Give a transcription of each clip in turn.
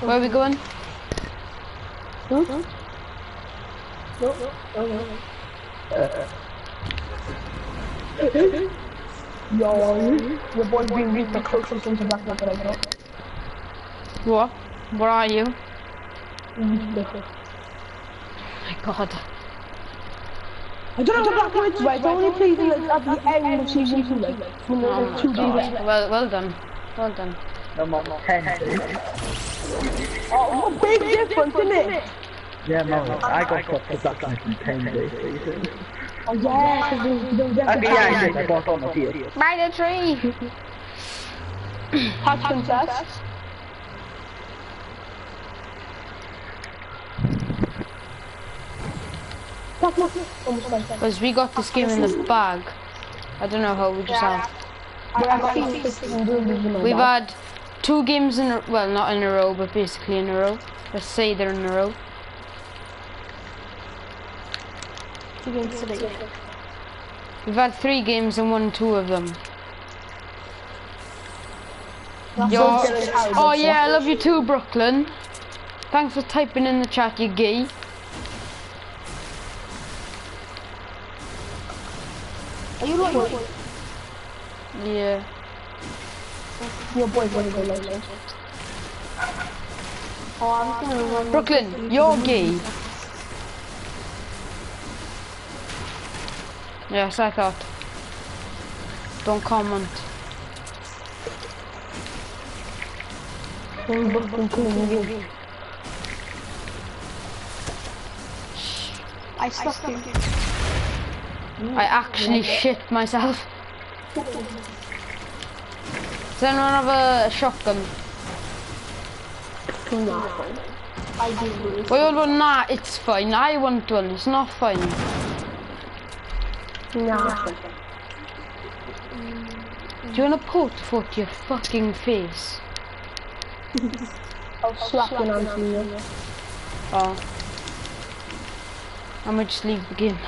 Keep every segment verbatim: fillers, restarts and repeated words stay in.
Where are we going? Hmm? No, no, no, no. Uh, Yo, your boy's being really close into black market right now. What? Where are you? Mm-hmm. Oh my god. I don't know what black market, right? It only plays in, like, at the end of season two, like, when there's Oh like my two days god. left. Well, well done. Well done. I'm on ten. Oh, what big difference, isn't it? Yeah, no, I got stuff to blacksmith in ten days season. Oh yeah, because there was Okay, yeah, I did. I bought all my gear. By the tree! Hot princess. Because we got this game in the bag. I don't know how we just have. We've had two games in a, well, not in a row, but basically in a row. Let's say they're in a row. Two games today. We've had three games and won two of them. Yo, oh yeah, I love you too, Brooklyn. Thanks for typing in the chat, you gay. Are you loyal? Yeah. Your boy's gonna go loyal. Oh, I'm gonna run. Brooklyn, you're gay. Yes, I thought. Don't comment. I stuck you. I actually shit myself. Does anyone have a shotgun? No. I do. Well, well, nah, it's fine. I want one. It's not fine. Nah. Do you want to put foot your fucking face? I'll slap you onto you. Oh. I might just leave the game.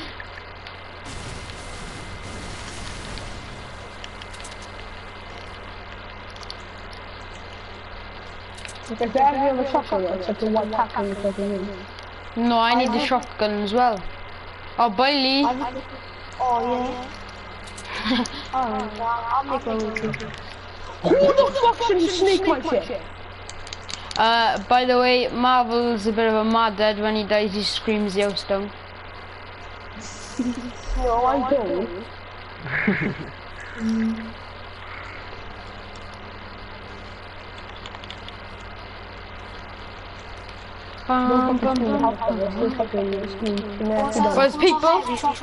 Because they have a shotgun, except the one packing is like a room. No, I need the shotgun as well. Oh, Bailey. Oh, yeah. Oh, I'll make one with you. Who the fuck should snake my shit? Uh, by the way, Marvel's a bit of a mad dad. When he dies, he screams the house down. No, I don't. Bum, bum, bum. Where's people?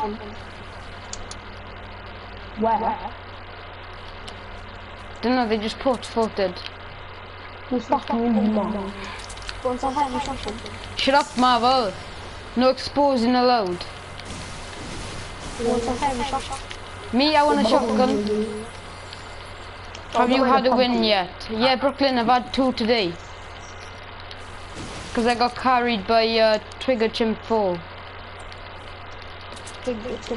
Where? Don't know, they just put footed. Who's fucking you, mom? Shut up, Marvel. No exposing allowed. Me, I want a shotgun. Have you had a win yet? Yeah, Brooklyn, I've had two today. Because I got carried by uh, Trigger Chimp four. Big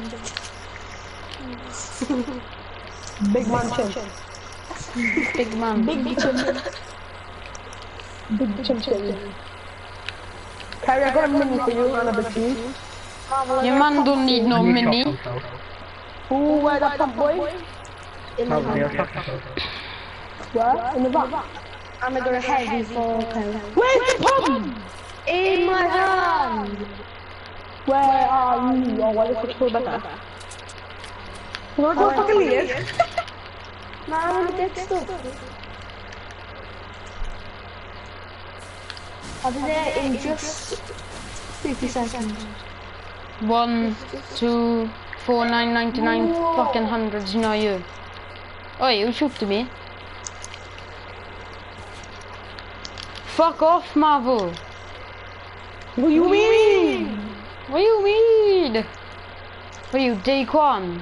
man chimp. Big man. Big chimp. Big chimp chimp. Carry, I got a mini for you and a bit too. Your man don't need no mini. Ooh, where that pump boy? In the Probably a back. shotgun. Where? In the back. I'm gonna go heavy for Karen. Where's the pump? In my hand! Where are you? Oh, what is it for better? No, don't fucking leave. Man, I'm gonna get stuff. I'll be there in just fifty seconds. One, two, four, nine, ninety-nine fucking hundreds, you know you. Oh, you shoot to me. Fuck off, Marvel. What do you mean? What do you mean? What are you, Daquan?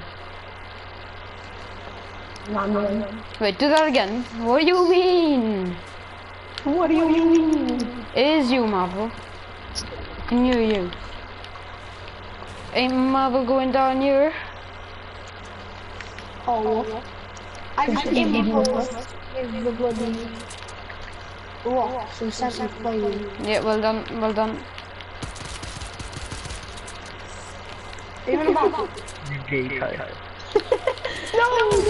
Nah, man. Wait, do that again. What do you mean? What do you mean? It is you, Marvel. I can hear you. Ain't Marvel going down here? Oh, I just gave me post with the bloody. What? So seven playing. Yeah, well done, well done. Even about. You gay type. No!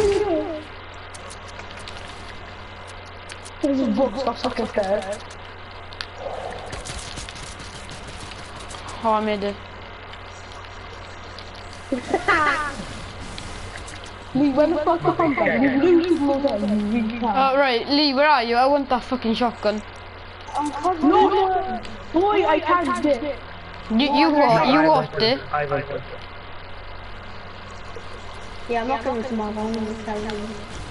There's a book, stop sucking scared. Oh, I made it. Lee, when the fuck the pump back? You lose more than you really can. Oh, right, Lee, where are you? I want that fucking shotgun. No, no! Boy, I can't dip. You, you what? You what it? I want it. Yeah, I'm not going to my phone, I'm tell you.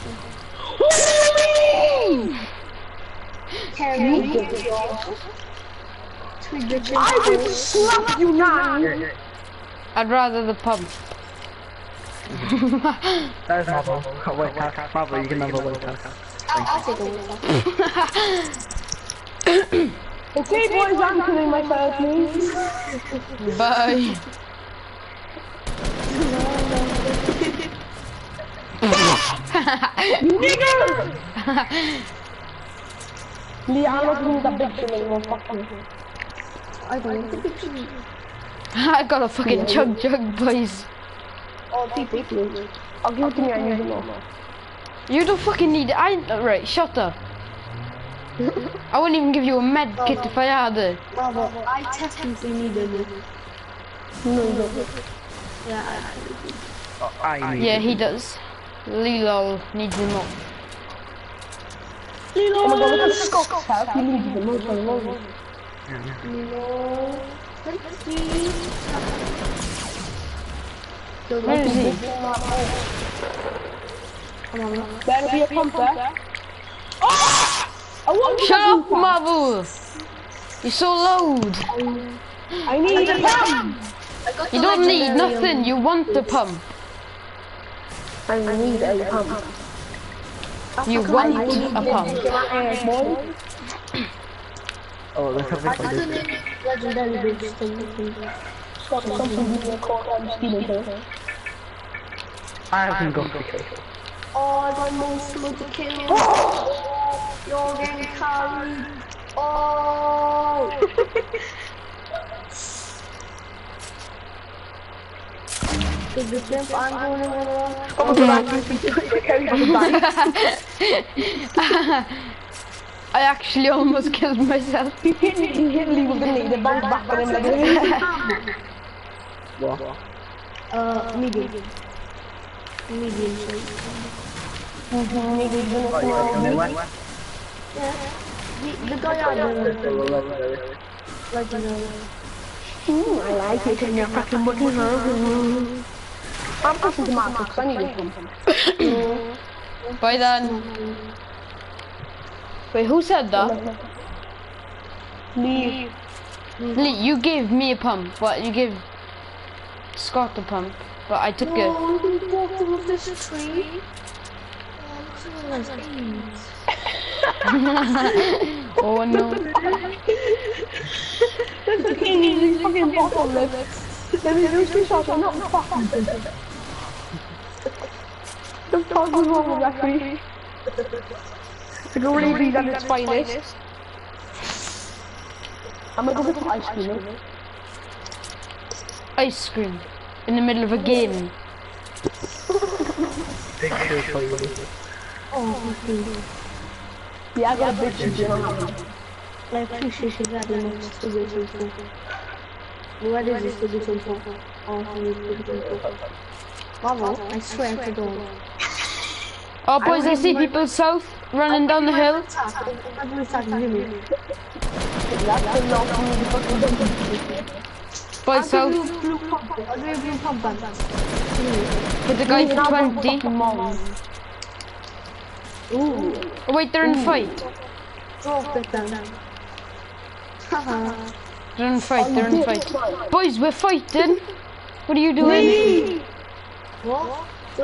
Carry me. I will slap you now! I'd rather the pump. That is Marvel. Wait, Marvel, you can never wait. I'll, I'll take a look. Okay, boys, I'm killing my first please. Bye. Nigger! Lee, I'm not doing the big thing anymore, fuck you. I don't want the big thing. I got a fucking chug jug, boys. Oh, people, please. I'll give it to me, I need it more. You don't fucking need it. I right, shut up. I wouldn't even give you a med kit if I had it. No, but I technically needed it. No, you don't. Yeah, I need Yeah, it. he does. Lilo needs him up. Lilo! Oh my god, look at Scott's health, he needs the most on the moment. Lilo... Let's see... Where is he? Come on, better be a pumper. Oh! I want Shut up, Marvel! You're so loud. I need a pump! You don't need nothing. You want the pump. I need a pump. You want a pump. Oh, there's something for this. Legendary boost thing. Stop something being caught on stealing here. I haven't got the kill. Oh, I got most of the kills. You're getting carried. Oh! Good the pimp, I'm going to run. Oh my god, I actually almost killed myself. he hit me, he hit me with the knee, the bounce back on him like What? Uh, medium. Medium shape. Medium, Oh, you're gonna win? yeah. The, the guy out there. Legendary. Ooh, I like it in your fucking booking home. I'm pushing the mark because I need it. Bye then. Wait, who said that? Leave. Lee, you gave me a pump, but you gave Scott a pump, but I took it. Oh, we walked over this tree. Oh no. There's a king in these fucking bottle lips. There's two shots, I'm not fucking. The fuck is wrong with that tree? The gorilla bees at its finest. I'm gonna go get some ice cream. Ice cream in the middle of a game. Big kill for you. Oh, okay. Yeah, I got a big shit, you know. I appreciate you very much to do something. What is this to do something? Oh, I need to do something. Bravo, I swear to God. Oh boys, I see people south running down the hill. I'm gonna start doing it. That's a long for me to fucking do. Boys south. I'll do blue pump. I'll do blue pump back. Hit the guy for twenty. Ooh. Oh wait, they're in a fight. Drop it down. Haha. They're in a fight, they're in a fight. Boys, we're fighting. What are you doing? What? The?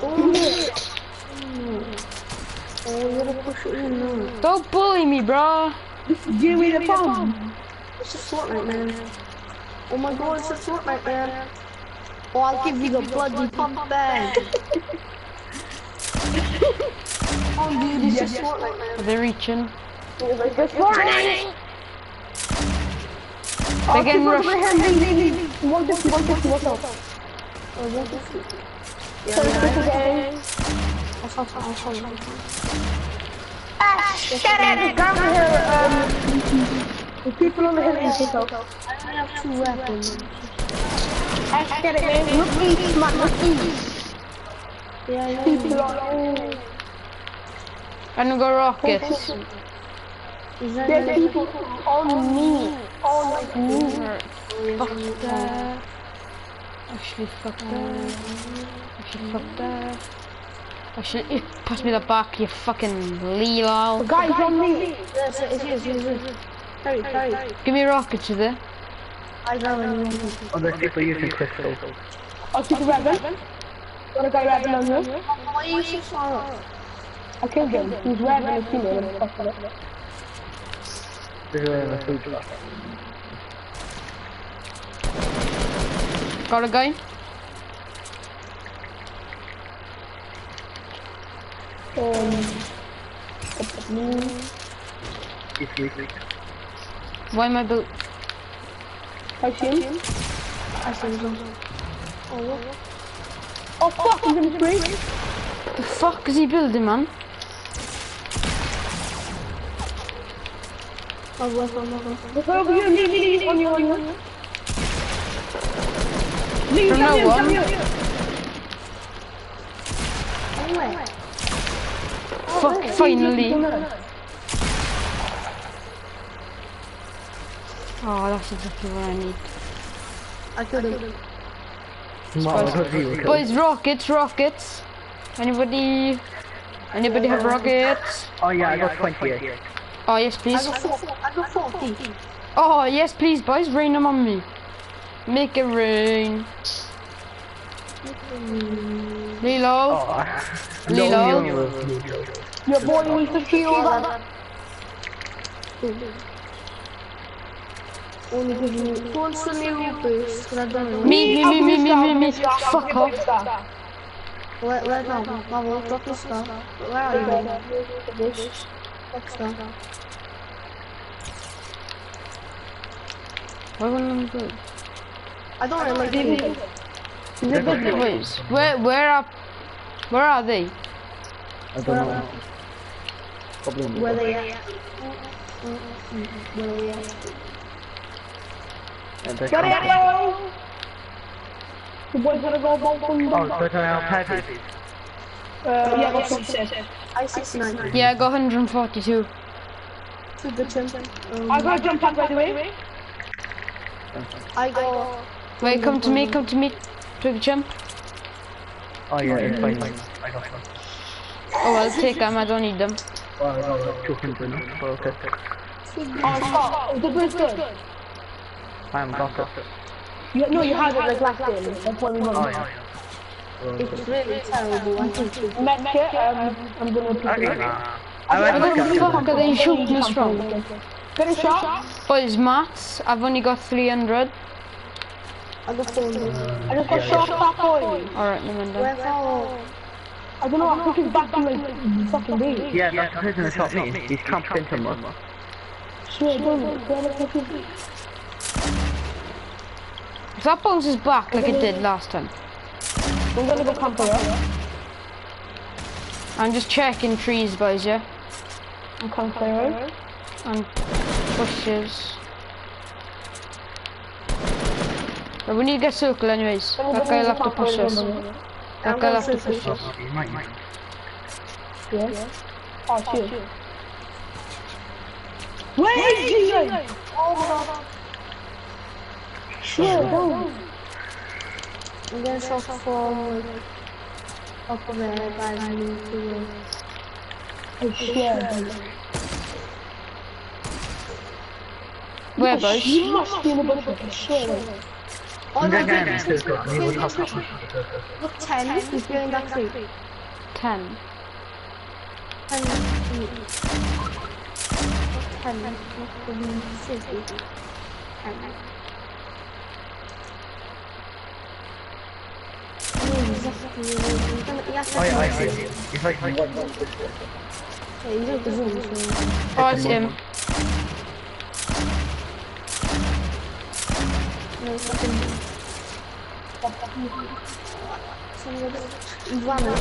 Oh, you're gonna push it in now. Don't bully me, bro. Give me the pump. It's a Fortnite, man. Oh my god, it's a Fortnite, man. Oh, I'll give you the bloody pump bag. Oh, dude, it's a Fortnite, man. Are they reaching? Just warning! They're getting rushed. one fifty, one fifty, what's up? Oh, one fifty. Yeah, yeah. I'll I'll I'll Ah, shut it! Down here, um, the people on the hill and take out. I only have two weapons. Ash, get it, man. Look east, man, look east. Yeah, yeah. People on I'm gonna go rockets. There's people on me. On like me. Fuck that. Actually, fuck that. Actually, fuck that. Actually, pass me the back, you fucking Lilo. The guy's on me. Yes, it is, it is, it is. Hurry, hurry. Give me rockets, is there? I got one. Oh, there's people using crystals. I'll keep the rabbit. Got a guy rabbit on you. Why are you so far? I killed him. He's rabbit and female. This is a food truck. Got a guy? Um, It's weak. Why my boot? I see him. I see him. Oh, oh fuck, he's in the tree. The fuck is he building, man? Oh, what's on the Look over here, leave, leave, leave, on you, on you. Leave, From no one. Anyway. Fuck, finally. Oh, that's exactly what I need. I killed him. Boys, Boys, rockets, rockets. Anybody? Anybody have rockets? Oh yeah, I got twenty-eight. Oh, yes, I please. got forty. I got forty. Oh, yes, please, boys. Rain them on me. Make it rain. Lilo. Oh, Lilo. Your boy needs to shield up. Only because you want some new boost, because I don't know. Me, me, me, me, me, me, me. Fuck off. Where, where now? Marvel, drop your stuff. Where are you? This. Fuck stuff. Why wouldn't I do? I don't really like it. Wait, where, where are, where are they? I don't know. Probably in the Where book. they at? Where they at? And they're Got coming. it! The boys gonna go both from Oh, but I have padded. Uh, yeah, what's six? I sixty-nine. Yeah, I got one hundred forty-two. To the chimp. Um, I got a jump pad by the way. I go. Wait, come to me, come to me. To the chimp. Oh yeah, it's fine. I got one. Oh, I'll take them, I don't need them. Oh, I got two hundred. Oh, okay. Oh, stop. The bridge good. I haven't got it. You, no, you have it like last game. That's what we want. Oh yeah. It's really terrible. I think it's Medkit, um, I'm gonna put Okay, it. nah. I I Where went the fuck are they shooting us from? Get a shot. Boys, mats, I've only got three hundred. I got four hundred. I just got shot that boy. Alright, no wonder. Where's all? I don't know, I think he's back to like fucking base. Yeah, that's the person that shot me. He's camped into me. Swear, don't it? If that bounces back like it did last time. I'm gonna go camp here. I'm just checking trees, boys, yeah? I'm camp here. And bushes. But we need to get circle anyways. That guy'll have to push us. That guy'll have to push us. He might, might. Yeah. Oh, shit. Wait, Jesus! Oh, shit, don't. I'm getting shot from like up there, guys. I need to. I swear. Where, boys? You must be in the bush, I swear. Oh, I'm no, going down no, in circle. He will help us. look, ten, he's doing that tree. Ten. ten, ten, must be fifty. ten. Oh yeah, I see. He's like one. Yeah, he's at the zoom, so... Oh, I see him. No, fucking... He's running.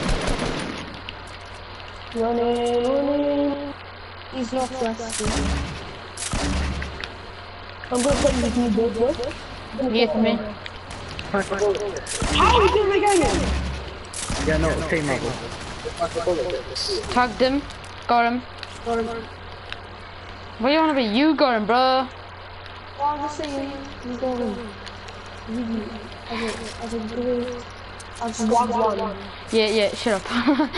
Running, running. He's northwest. I'm gonna put this new boat with. He hit me. How are you doing again? Yeah, no, same level. Tagged him. Got him. What do you want to be? You got him, bro. Well, I'm just saying, he's going. Really, as a, as a great, as a squad one. Yeah, yeah, shut up.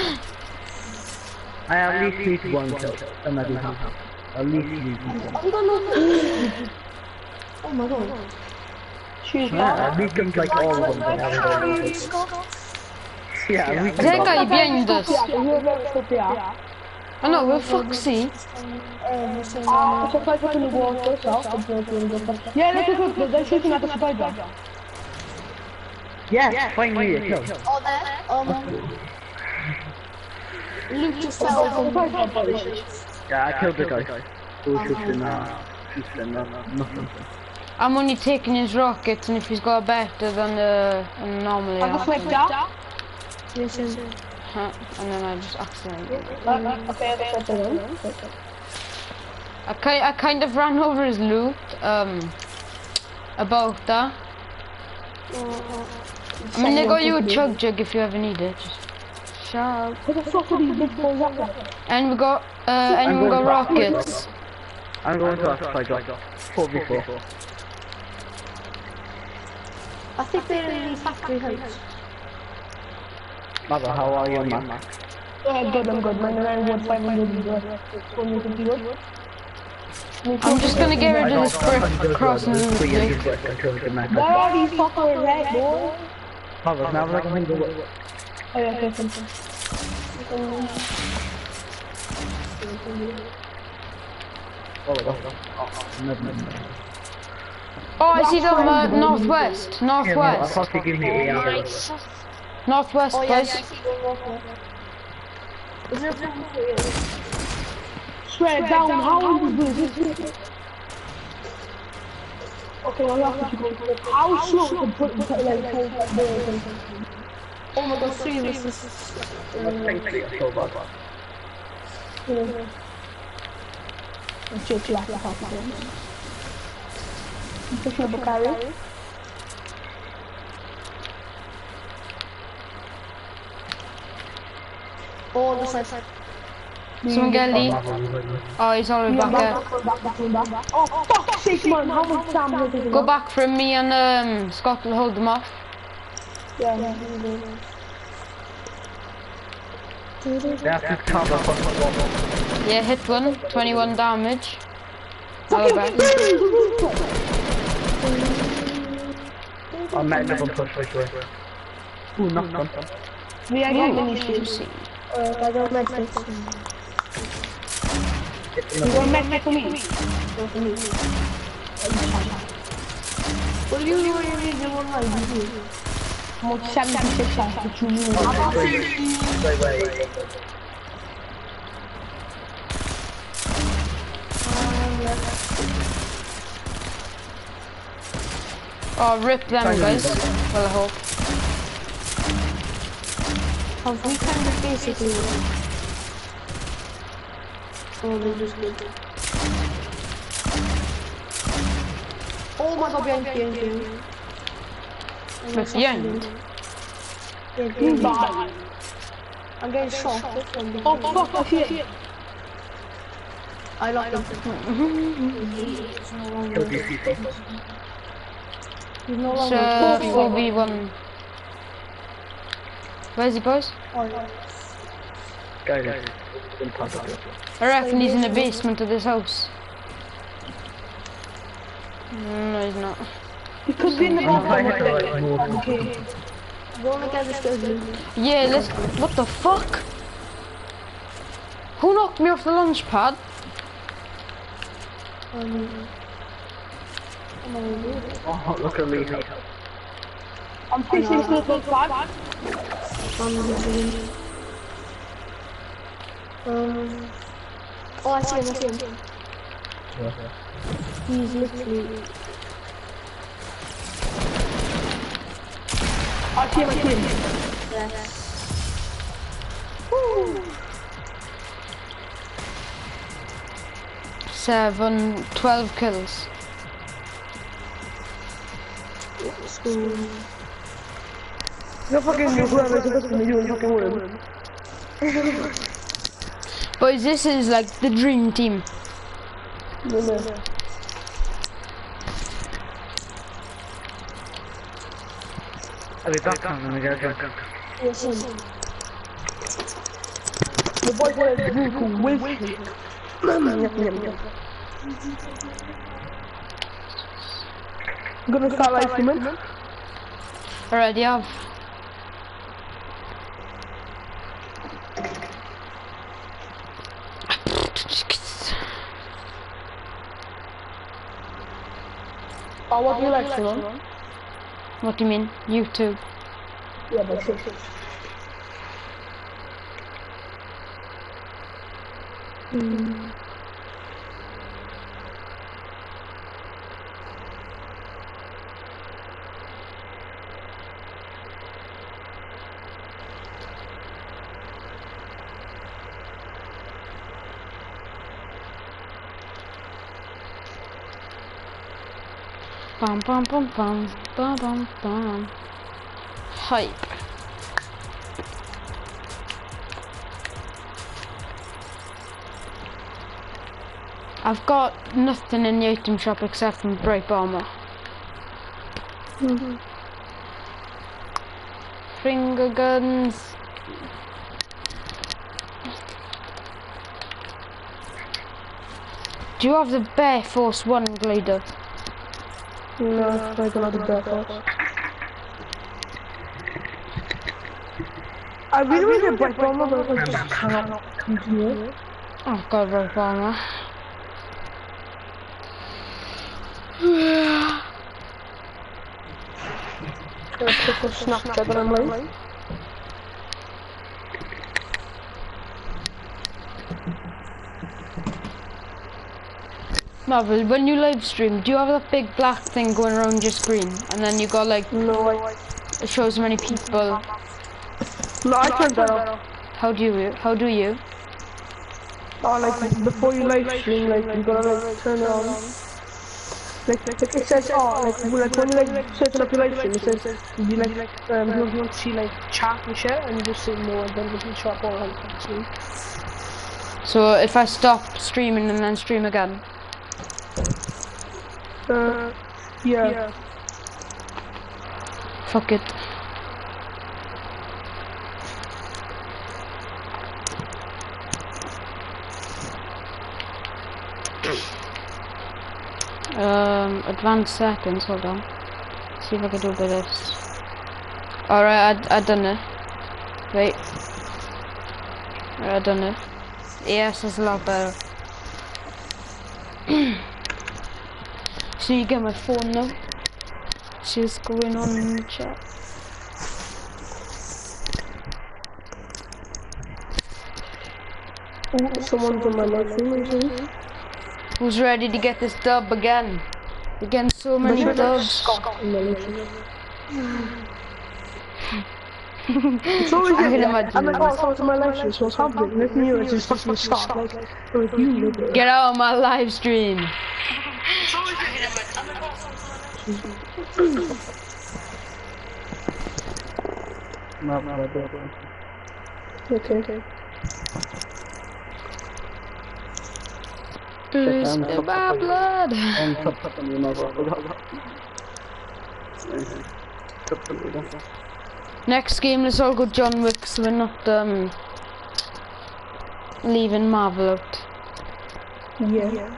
I at least need one kill. And I do have. At least need one. I'm gonna... Oh my god. Shoot, Yeah, we can like all of them. Yeah, we can. That guy behind us. Yeah. Oh no, we're Foxy. Yeah, let's go. They're shooting at the spider. Yes, finally a kill. Oh, there. Um, Luke just fell from the Yeah, I killed the guy. Who was shooting, uh, shooting, uh, nothing. I'm only taking his rockets, and if he's got better than uh, normally, I have to. Yes, yes. Huh, and then I just accidentally. Okay, I kind, I kind of ran over his loot. Um, about that. I mean, they got you a chug jug if you ever need it. Just shout. And we got, uh, and we got rockets. I'm going to ask if I got four v four. I think they're in the factory house. Mother, how are you, man? Yeah, good, I'm good. My nine one five hundred. I'm just gonna get rid of this brick crossing the lake. Where are these fucking red boys? Mother, now like I'm going to. Oh yeah, okay, okay. Oh, I see them uh, northwest, northwest, Yeah, give me a northwest, Oh yeah, guys. yeah, I see them northwest. Is there a problem for you? Swear down, how are you doing this? Okay, well, I'll have to go. How slow to put like the Oh my god, three of us is... Let's check last half of them. Push up a carry. Oh, the side. Someone get Lee. Oh, he's already back there. Oh, fuck's sake, man. How much damage did you Go back from me and um, Scott will hold them off. Yeah, yeah, hit one. twenty-one damage. I'll go back. I'm not even push right away. Ooh, knocked one. We are getting issues. Uh, I don't like this. You want med for me? No, for me. What do you really do on my video? I'm at seventy-six shots for two minutes. Wait, wait. Oh, rip them, guys. Well, I hope. Have we kind of basically... Oh, they just did it. Oh my god, behind, behind, behind. But behind? Yeah, behind. I'm getting shot. Oh fuck, I see it. I locked him. He's no longer. So, four v one. Where's he, boys? Guys, I reckon he's in the basement of this house. No, he's not. He could be in the bottom. Okay. Go and get this. Yeah, let's. What the fuck? Who knocked me off the launch pad? Um, oh, look at me. I'm fishing for the pad. Um, oh, I see him, I see him. Yeah. He's literally... I see him, I see him. Yes. Seven, twelve kills. School. You're fucking whoever's listening to you and fucking win. Boys, this is like the dream team. No, no. I'll be back on when I get drunk. Yes, him. The boy wanted to do cool whiz kick. I'm gonna start live streaming. Already have. Oh, what do you like stream on? What do you mean? YouTube. Yeah, but shit, shit. Mm. Bum bum bum bum bum bum bum. Hype. I've got nothing in the item shop except from bright armor. Mm-hmm. Finger guns. Do you have the Bear Force One glider? No, I don't have the bear force. I really want to get bright bomber, but I just cannot come to you. I've got bright armor. Let's take a Snapchat when I'm late. Marvel, when you live stream, do you have that big black thing going around your screen? And then you got like, No, I... it shows how many people. No, I turned that off. How do you, how do you? Oh, like, before you live stream, like, you gotta, like, turn it on. Like, like it says, oh, like, when, like, when you, like, search up your live stream, it says, you, like, um, you want to see, like, chat and shit, and you just say more, and then you can shop all on stream. So if I stop streaming and then stream again? Uh, yeah. yeah. Fuck it. Um, advanced settings, hold on. See if I can do a bit of this. Alright, I, I done it. Wait. Alright, I done it. Yes, it's a lot better. So you get my phone now. See what's going on in the chat. Oh, someone's on my live stream. Who's ready to get this dub again? We're getting so many dubs. It's always I can like, imagine. I'm like, oh, someone's on my live stream, so what's happening? Next thing you know, it's just fucking stop. Like, like you look at it. Get out of my live stream. No, no, I don't. Okay, okay. Boost in my blood. And top top on your mother. Next game, let's all go John Wick, so we're not um leaving Marvel out. Yeah. yeah.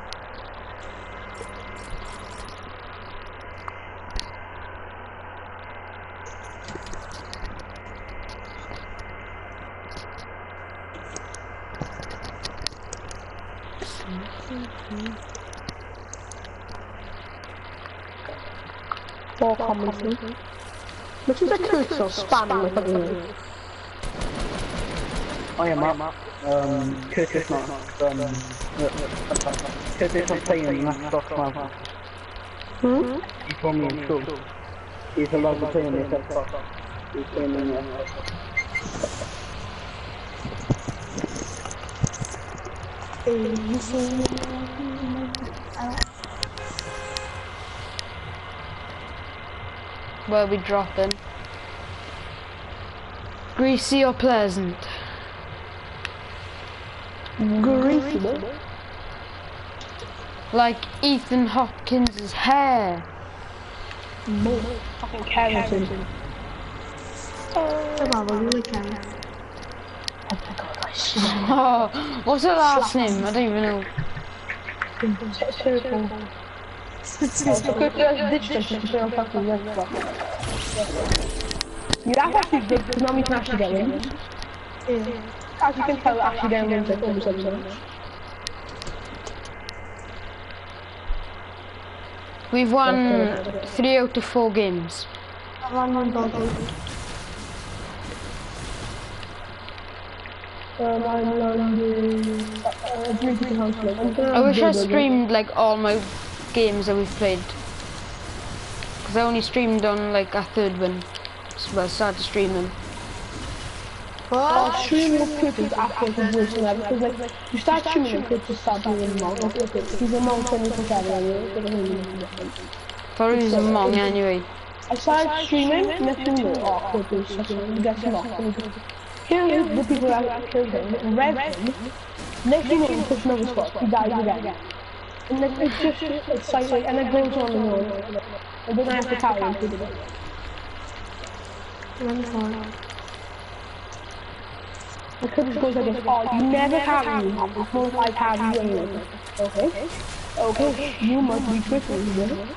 All commenting. Which is a curse of spamming with a Oh yeah, Mark. Um, Curtis not, um, uh, uh, Curtis not playing in Xbox One. Hmm? He told me in school. He's allowed to play in his Xbox. He's playing in the Xbox. Where are we dropping? Greasy or pleasant? Greasy, no? Like Ethan Hopkins' hair. Fucking Carrington. Come on, we're really kind. Oh, what's her last name? I don't even know. You have actually good, because now we can actually get in. Yeah. As you can tell, actually getting in like almost every time. We've won three out of four games. I won one bottle. Um, I'm learning uh, drinking house like, I'm gonna I wish I do the- streamed like all my games that we've played. Because I only streamed on like a third one. So I started streaming. Oh, streaming with Pip is absolutely the worst thing ever, because like, you start streaming and Pip just start doing the mount, like, okay, he's a mount twenty-four seven anyway, so the whole thing is different. Probably was Among anyway. I started streaming, next thing you know, oh, Pip is such a, he gets knocked, and he just, kills the people that killed him, rev him, next thing you know, he puts another spot, he dies again. And like, it's just, it's like, like, and it goes on and on, and then I have to carry him through the day. One for. The kid just goes like this, oh, you never carry me, Mom, it's more like I carry you anyway. Okay, okay, you must be quicker, you know?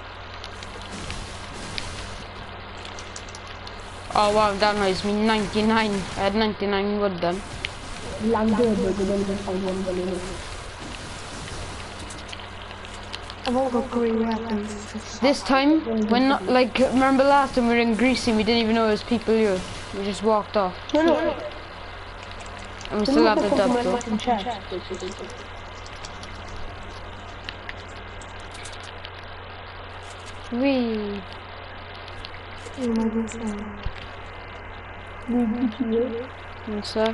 Oh wow, that noise me ninety-nine. I had ninety-nine wood then. Land good, but you don't even find one balloon. I've all got green weapons. This time, when not, like, remember last time we were in Greasy, we didn't even know it was people here. We just walked off. No, no, And we still have the dub though. Wee. Oh my goodness. One sec.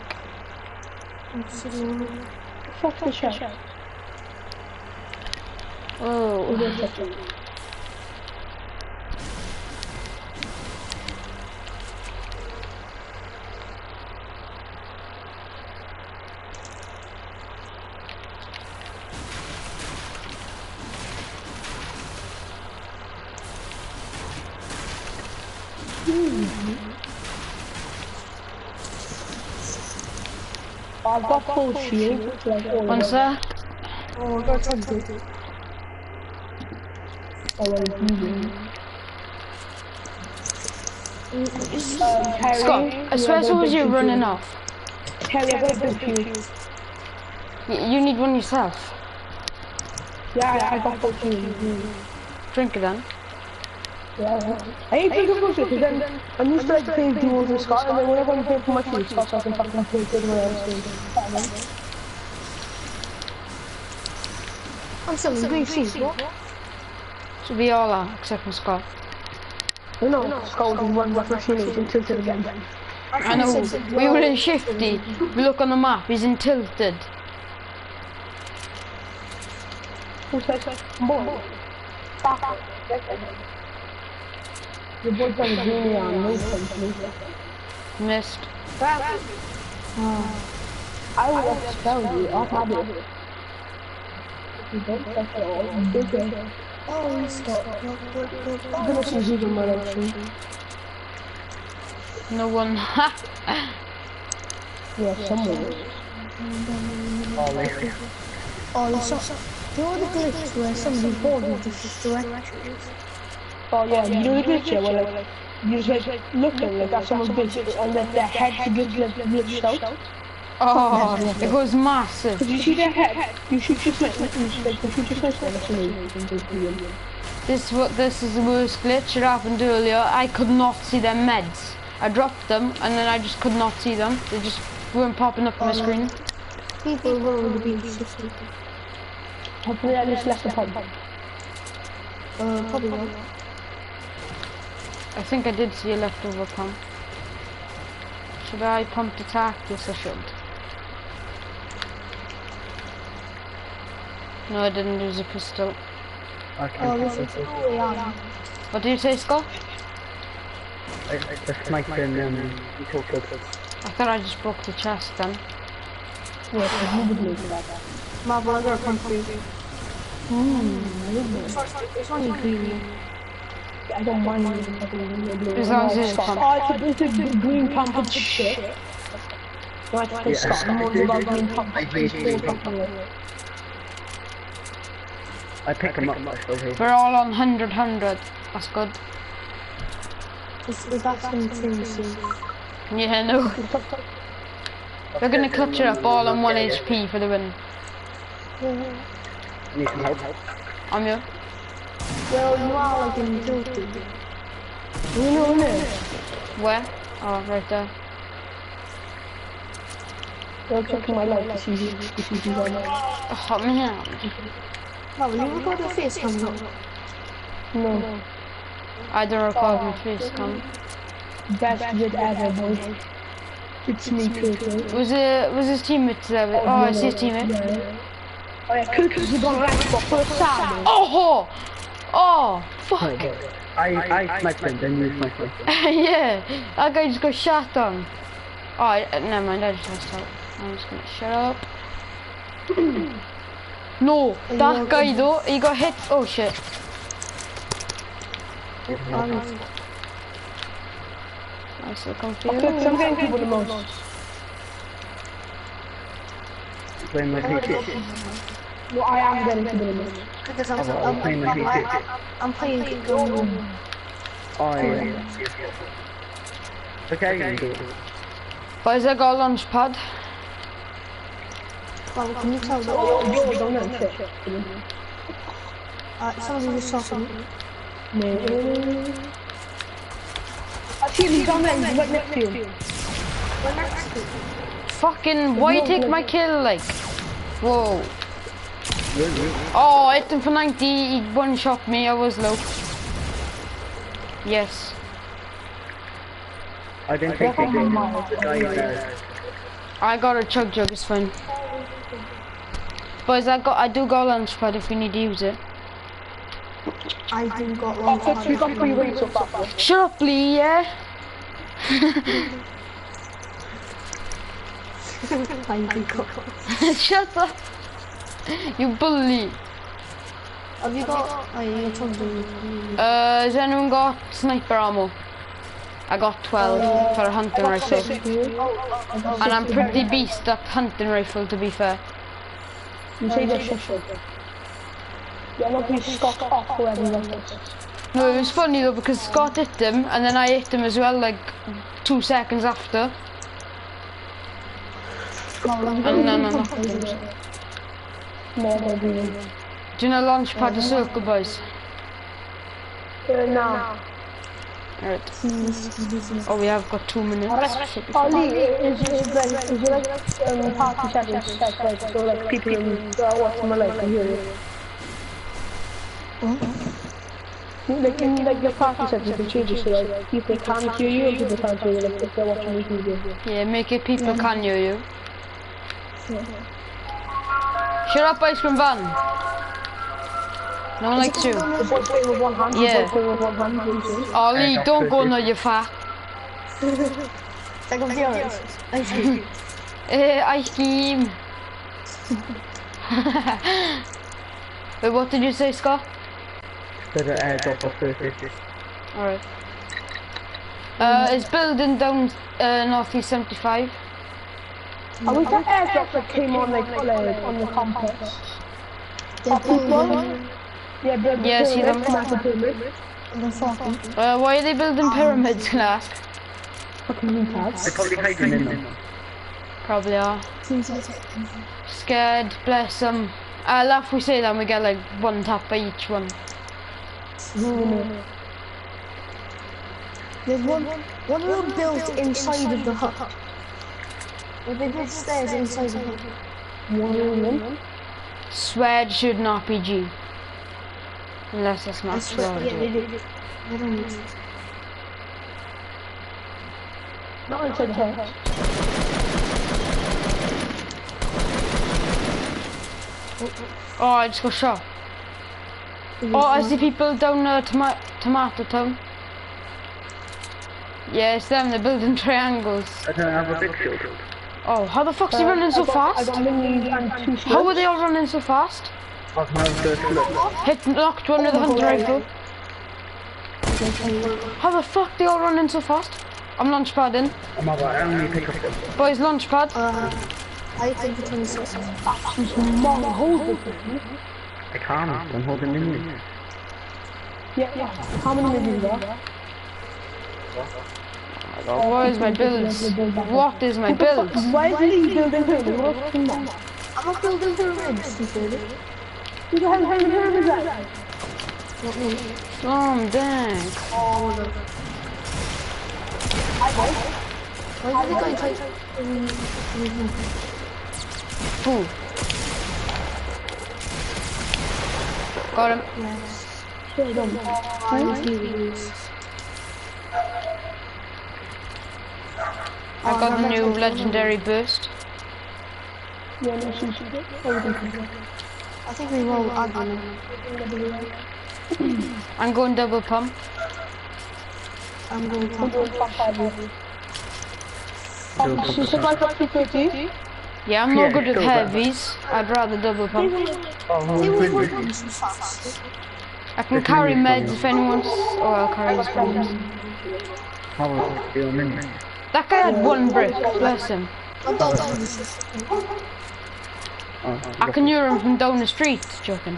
Fuck the shot. Oh. I've got full shield. Like, all One of them. sec. Oh, that's a good. Oh, well, easy. Um, Terry, Scott, I swear you so have a was you big running shield. off. Terry, I've got a big shield. Y you need one yourself. Yeah, I got full shield. Drink it then. Yeah, I ain't taking full shield, because then I'm used to like playing duels with Scott, and then whenever I'm playing for my shield, Scott's like, I can fucking play good when I'm playing. I'm still in green sheet. What? So we all are, except for Scott. You know, Scott will run with machine and tilt it again. I know, we were in Shifty. We look on the map, he's in Tilted. Who says, boy? Fuck. Your boy's got a genie on, no sense, no sense. Missed. I will expel you off my bed. If you don't touch it all, I'm bigger. Oh, stop. I'm gonna see who's in my direction. No one. Yeah, someone is. Oh, like, Oh, you saw. You know the glitch where somebody's board with the directions? Oh yeah, you know the glitch here where like, you're just like looking like at someone's bitch and like their head gets like glitched out. Oh, it goes massive. Did you see their head? You shoot your fist, like you shoot your fist and it's amazing. This what this is the worst glitch. It happened earlier. I could not see their meds. I dropped them and then I just could not see them. They just weren't popping up on my screen. People will already be shifted. Hopefully I just left the pump. Uh, probably not. I think I did see a leftover pump. Should I pump attack? Yes, I should. No, I didn't use a pistol. I Oh, can't this pump is it. oh, yeah. What did you say, Scott? I, I, the sniper in um, you talked about. I thought I just broke the chest then. Yeah, you would need that. Marvel, I got a pump for you. Hmm, It's only green. I don't mind using fucking blue. As long as it's Scott. pump. Oh, it's a, it's a green pump of shit. No, I play Yeah, Scott. I'm I more did- about green pump. I played green pump. I picked him up, I suppose. hey. We're all on one hundred, one hundred. That's good. It's, it's actually insane. Yeah, no. We're gonna clutch it up all on one H P for the win. Need some help. I'm you. Well, you are like in guilty. You know what I mean? Where? Oh, right there. I'll check my life to see if you see right now. Oh, man. Marvel, you got the face comes up. No. I don't record my face cam. Best vid ever, boy. It's me, Cook. Was it, was his teammate there? with- Oh, I see his teammate. Yeah. Oh yeah, Cook is gonna rank for first time. Oh! Oh! Fuck! I, I sniped him, then you sniped him. Yeah! That guy just got shot on. Oh, I, uh, never mind, I just lost out. I'm just gonna shut up. No! That guy though, he got hit. Oh shit. I'm so confused. Cook, I'm getting people the most. Playing my P C. Well, I am getting people the most. Because I'm, Oh, well, I'm, I'm playing I'm, with I'm, you. I'm, I'm playing Go. Oh, yeah. Okay, you can do it. Boys, I got a launch pad. Well, can you tell that? Oh, yours on that shit. Uh, somebody just shot me. No. I see he's on there, he's right next to you. We're next to you. Fucking, why you take my kill, like? Whoa. Oh, I hit him for ninety, he one-shot me, I was low. Yes. I didn't take it. The guy there. I got a chug jug, it's fine. Boys, I got, I do got a launch pad if we need to use it. I do got Oh, one. Cook, you got three waves so far. Shut up, Lee, yeah? I do got. Shut up. You bully. Have you got? Oh, you got something. Uh, has anyone got sniper ammo? I got twelve for a hunting rifle. And I'm pretty beast at hunting rifle, to be fair. You say that shit. Yeah, I'm not gonna Scott off whoever like this. No, it was funny though because Scott hit him and then I hit him as well, like two seconds after. And no, no, no. No, I don't agree. Do you know launch pad the circle, boys? Uh, no. Alright. Oh, we have got two minutes. Shit, Oh, Lee, is, is, like, is there like um, party settings set like so like people in uh, watching my life can hear you? Like in like your party settings you can change it so like people can't hear you and people can't hear you like if they're watching this video. Yeah, make it people can hear you. Shut up, ice cream van. No one likes you. The boy playing with one hand, Yeah. the boy playing with one hand, what do you say? Ollie, don't go now, you fat. Take off yours. I see. Eh, ice cream. Wait, what did you say, Scott? There's an airdrop of thirty. Alright. Uh, it's building down uh, northeast seventy-five. And was that airdrop that came on like, like on the complex? They're building. Yeah, but the Yeah, see them. pyramid, massive pyramid. They're fucking. Uh, why are they building pyramids, can I ask? Fucking retards. They're probably hiding in them. Probably are. Seems like Scared, bless them. I laugh we say that and we get like one tap by each one. there's one. One of them built inside of the hut. Well, they did stairs inside the One room. Swear to shoot an R P G. Unless that's I not swear, swear yeah, to they it. did. They don't need to. Not inside the house. Oh, I just got shot. Oh, I see people down uh, toma Tomato Town. Yeah, it's them, they're building triangles. I don't have a big shield. Oh, how the fuck's he running so I got, I fast? got minis and two How are slugs. they all running so fast? I've no first look. Hit knocked one with the hunter rifle. How the fuck they all running so fast? I'm launch pad in. I'm about only pick up them. Boys, launch pad. Uh, I think the twenty-six. Just long hold this thing. I can't, I'm holding in. Yeah, yeah. How many minis are there? Oh, where's my builds? What is my build? Why is Lee building him? What's in that? I'm not building pyramids, stupid. Who the hell is pyramids at? Not me. Oh, dang. Oh, no. Why did they go into... Ooh. Got him. Yes. Straight on. I got the new legendary burst. Yeah, no, she's good. I think we roll admin. I'm going double pump. I'm going to I'm doing top five. Um, she's like up to thirty. Yeah, I'm not Yeah, good with still better. heavies. I'd rather double pump. Oh, They no, were good. working so fast. I can carry meds if anyone's... Oh, I'll carry his bombs. How was it? Minute. That guy had one brick, bless him. I don't do this. Oh, I can hear him from down the street, joking.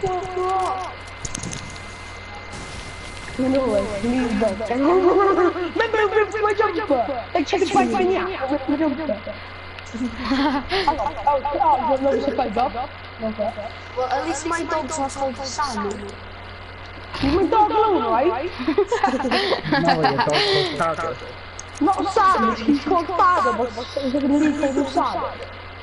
You know what? Leave that. Remember, rip my jumper. Like, check it right now. Rip my jumper. Oh, oh, oh, no, it's like dog. Okay. Well, at least my dog's not called Sammy. Leave my dog alone, right? no, your dog was target. Not Sam, he's called Father, but he's like a lead called Sam.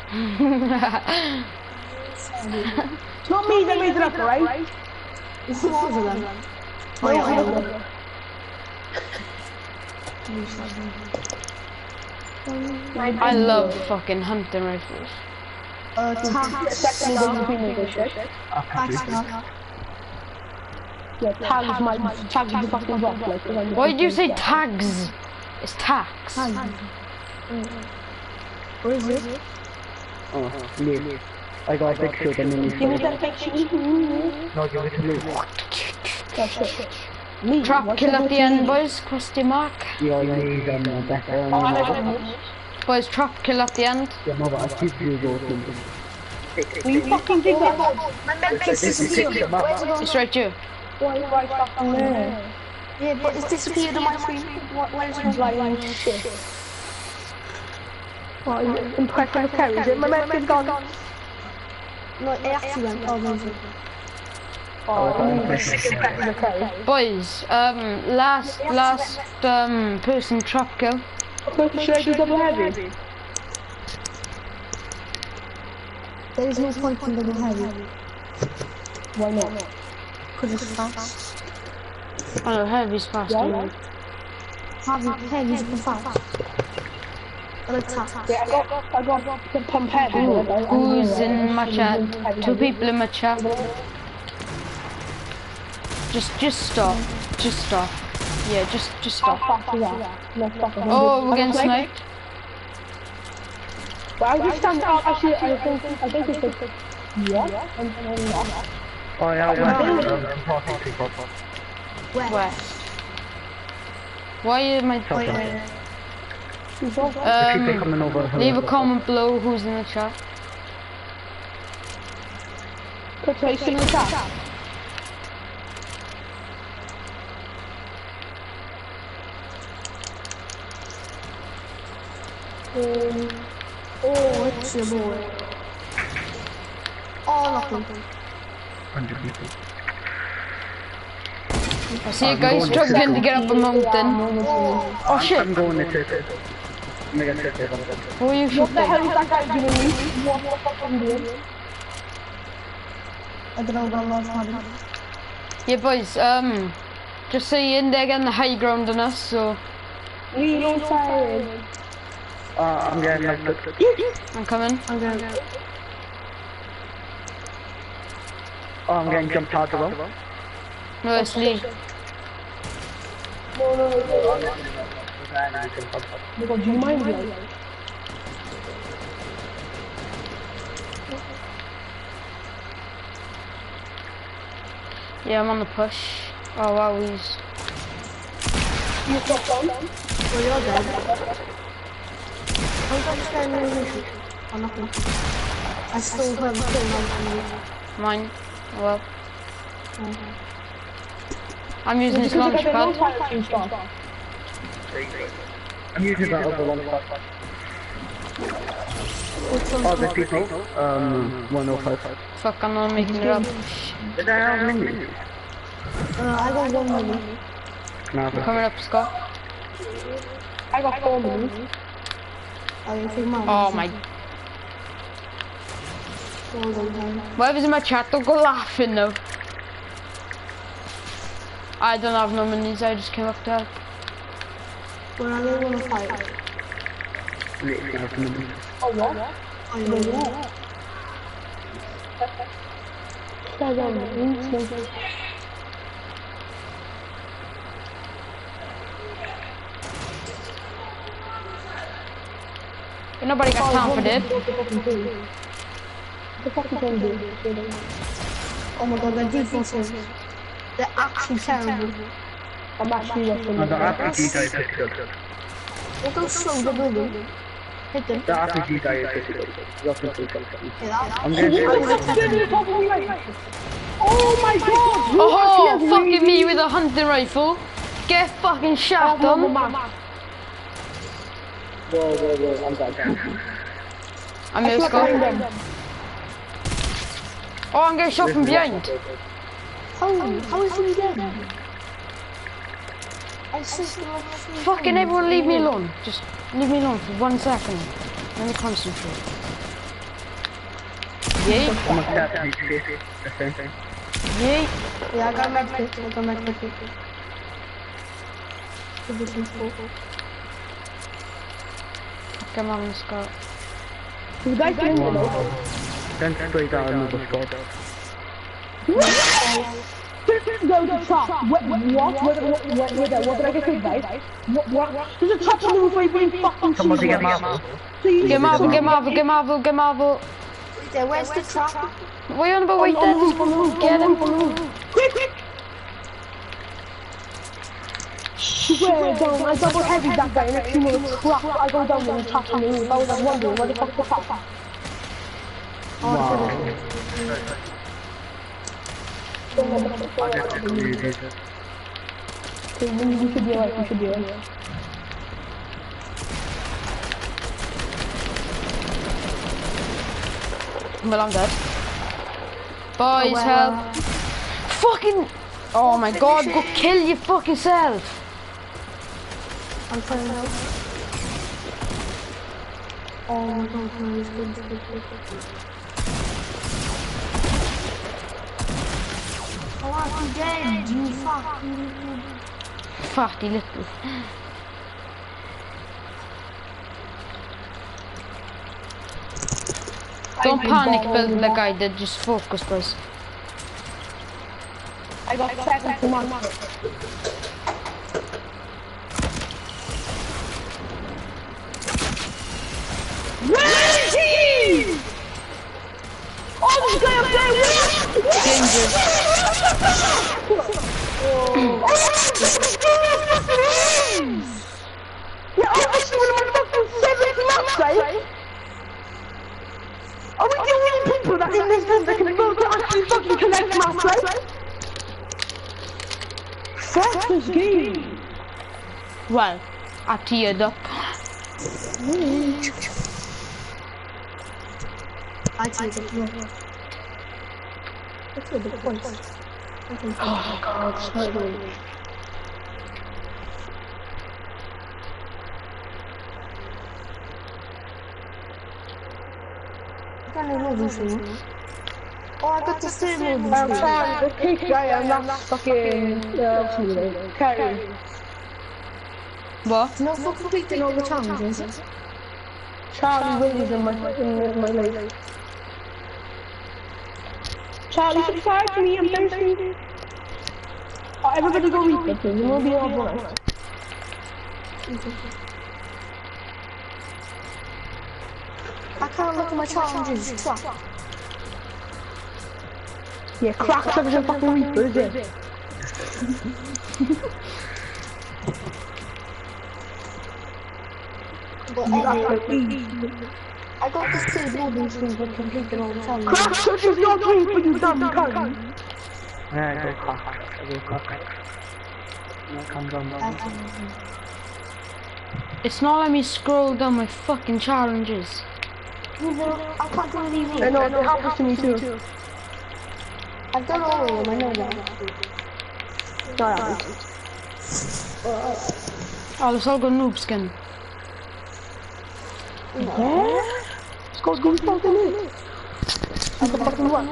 It's not me that made it up, right? It's the one of them. Oh, My yeah, own. I love fucking hunting rifles. Uh, tag, Second one between the shit. Yeah, tag is my tag is the fucking rock, like. Why did you say tags? It's tax. Where is it? Oh, yeah. I got a big shield and then you Give me that picture. No, give it to me. That's it. Me, Trap what's kill that at the to end, me? boys. Question mark. Yeah, I need um, better. Oh, I Um, know. Boys, trap kill at the end. yeah, no, but I keep you going. Will you fucking do that? My med base This is disappeared. six, Where's it gone? It's right here. Why is right fucking there? Yeah, but it's disappeared on my screen. What, where's it gone? Lying shit. Oh, you're impressive carries it. My man is gone. No, it actually went. Oh, no. Oh, impressive carry. Boys, um, last last um person trap kill. Okay, should I do double heavy? There is no point in double heavy. Why not? Because it's fast. Oh, heavy's faster. Yeah. Heavy, heavy's too fast. I like tap. Yeah, I got, I got the pump heavy. Ooh, but I- I who's don't know, in right? my chat? Two people in my chat. Just, just stop. Just stop. Yeah, just, just How stop. fast is that? No, fuck it. Oh, we're I'm getting just like- sniped. But I just stand out. Actually, I think, I think it's like, yeah, and then not. Oh, yeah, well, um, party people. Where? West. Why am I? Wait, wait. She's all- People Um, coming over. leave a comment below who's in the chat. Quick, so you still in the chat? Um, Oh, it's your boy. Oh, nothing. Hundred people. I see you guys struggling to get up a mountain. Oh, Oh shit! I'm going to take it. gonna get shit on it. Who are you What the hell shooting? is that guy giving me? What the fuck are you doing? I don't know, but I'm not hard. Yeah, boys, um, just saying they're getting the high ground on us, so We on fire. Uh, I'm getting knocked out. I'm coming. I'm gonna. Oh, I'm getting jumped hard as well. No, it's Lee. No, no, no, no. Because do you mind like? Yeah, I'm on the push. Oh wow, he's... You got down? Well, you're dead. I'm gonna stand near you. I'm not gonna. I still have still not Mine. Oh well. I'm using this launch pad. I'm using that other one. Oh, there's people. Um, one oh five. Fuck, I'm not making it up. Did I have mini? Uh, I got one minute. I'm coming up, Scott. I got four minutes. I didn't take mine. Oh my... Whatever's in my chat, don't go laughing now. I don't have no minis, I just came up to help. When I really want to fight. Oh, what? Oh, yeah. Start down. Ain't nobody got time for this. What the fuck is going to do? Oh my god, they're deep forces. They're actually terrible. I'm actually watching The them. R P G guy is pretty good. They go slow, the building. Hit them. The R P G guy is pretty good. You're pretty good. Hit that. I'm getting Oh my god! Oh, fucking me with a hunting rifle. Get fucking shot on. Whoa, whoa, whoa, I'm down. I'm here, Scott. Oh, I'm getting shot from behind. How, how is he dead? I just Fucking everyone leave me alone. Just leave me alone for one second. Let me concentrate. Yay. I'm a cat, H P. The same thing. Yay. Yeah, I got med kit. I got med kit. Come on, Scott. You guys can Wow. Then straight out another squad. go to top. What? What? What? What? What? What did I get paid, guys? What? What? There's a top on the roof where you fucking Somebody get Marvel. Get Marvel, get Marvel, get Marvel, get Marvel. There, where's the trap? What are you on about? Wait there. Get him. Quick, quick! Swear down, I double heavy that guy and next minute crap, I go down and tap on the roof. I was like wondering, what the fuck was that? Wow. Okay, we we should be alright, we should be alright. Well, I'm dead. Boys, well. help. Fucking... Oh my god, go kill your fucking self. I'm trying to help. Oh my god, no, it's good, it's good, it's good. Oh, I'm dead, you fucking... Fucking little. Don't panic build like I did, just focus, boys. I got seconds to mark. Where is he? Oh, this guy up there! Danger. Yeah, I'm actually one of my fucking seventh maps, right? Are we the only people that in this game that can go to actually fucking connect maps, right? Fuck this game! Well, I teared up. I take it, no. That's a big point. Oh god, sorry. trying to lose something. Oh, I got the same one. I'm trying to kick guy and that's fucking, uh, what's his name? Carry. What? No, for completing all the challenges, is it? Charlie Williams in my, in my life. Charlie, subscribe to me, I'm thirsty. Oh, everybody go read it, please. It won't be all right. I can't look at my challenges. Twat. Yeah, crack everything fucking Reaper, is it? But anyway, I got the same loading screen for completing all the challenges. Crack such is your dream for you dumb cunt! Yeah, go crack. Go crack. No, come down, down. It's not letting me scroll down my fucking challenges. You know, I can't do any I know, it happens to me too. I've done all of them, I know that. No, I haven't. Oh, let's all go noob skin. Yeah? Let's go do something new. I'm the fucking what?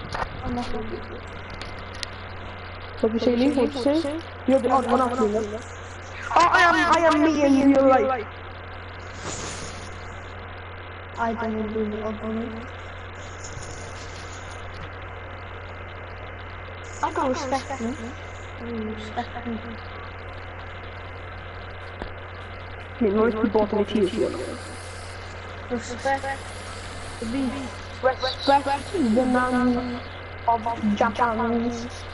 What you say, Lee? What you say? You're the odd one out here. Oh, I am, I am me in real life. I don't do the odd one. I got respect him. I respect him. I mean, most people bought me tears. Respect the beast. Respect the man of Japan.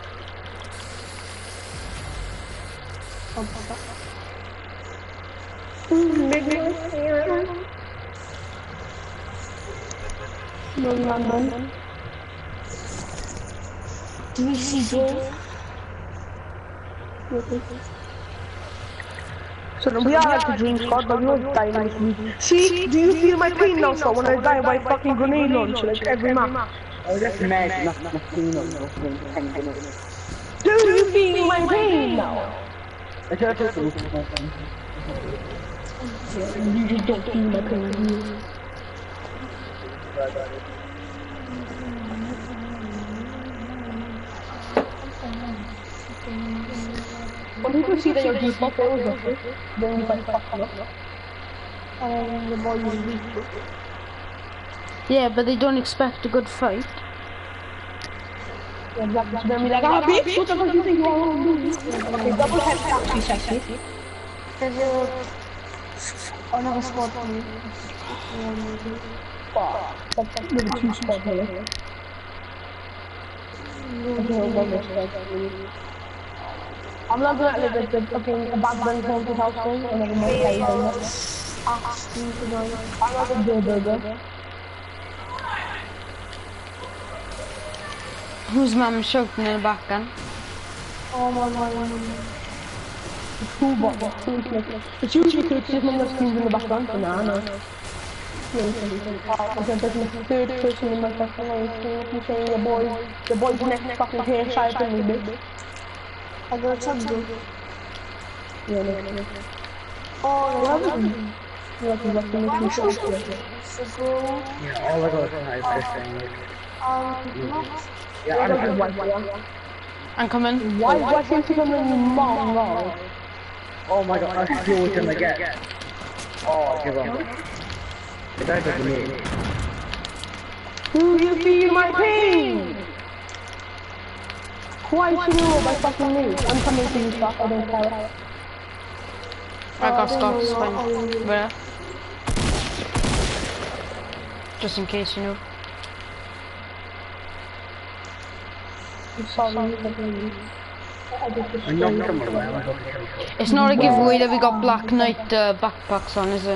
Big London. Do we see gold? So we are like the dream squad, but we won't die nicely. See, do you feel my pain now, so when I die by fucking grenade launch, like every map? Oh, that's mad. Not, not clean up. Do you feel my pain now? I try to do You just don't feel my pain. When people see that you're deep up, they always look, then you find fuck up. And the boy is weak. Yeah, but they don't expect a good fight. Yeah, exactly. So then be like, ah, bitch, what the fuck do you think you are going to do? Okay, double head taxi, sexy. There's a... another spot for me. Fuck. That's maybe two spots here. I'm not gonna let the, the fucking backbone come to house thing and then make it. Ask me to go. I'm not gonna do a burger. Whose mum shouting in the background? Oh my god. It's cool, but it's cool. It's usually cool to mum that screams in the background, but nah, no. I'm taking the third person in my fucking life. I'm saying the boy, the boy's next fucking hair side to me, bitch. I got a chubby. Yeah, no, no. Oh, Yeah, that's exactly what you should do. Yeah, all I got is my first thing. Um, Yeah, I That's don't white, yeah. I'm coming. Why, why can't you come in your mom, no? Oh my god, I still with him again. Oh, give up. It died with me. Do you feel my pain? Why should you by fucking me? I'm coming to you, stuff. I don't care. I got stopped spine. Where? Just in case, you know. I'm sorry, I just I'm not coming around. It's not a giveaway that we got Black Knight uh, backpacks on, is it?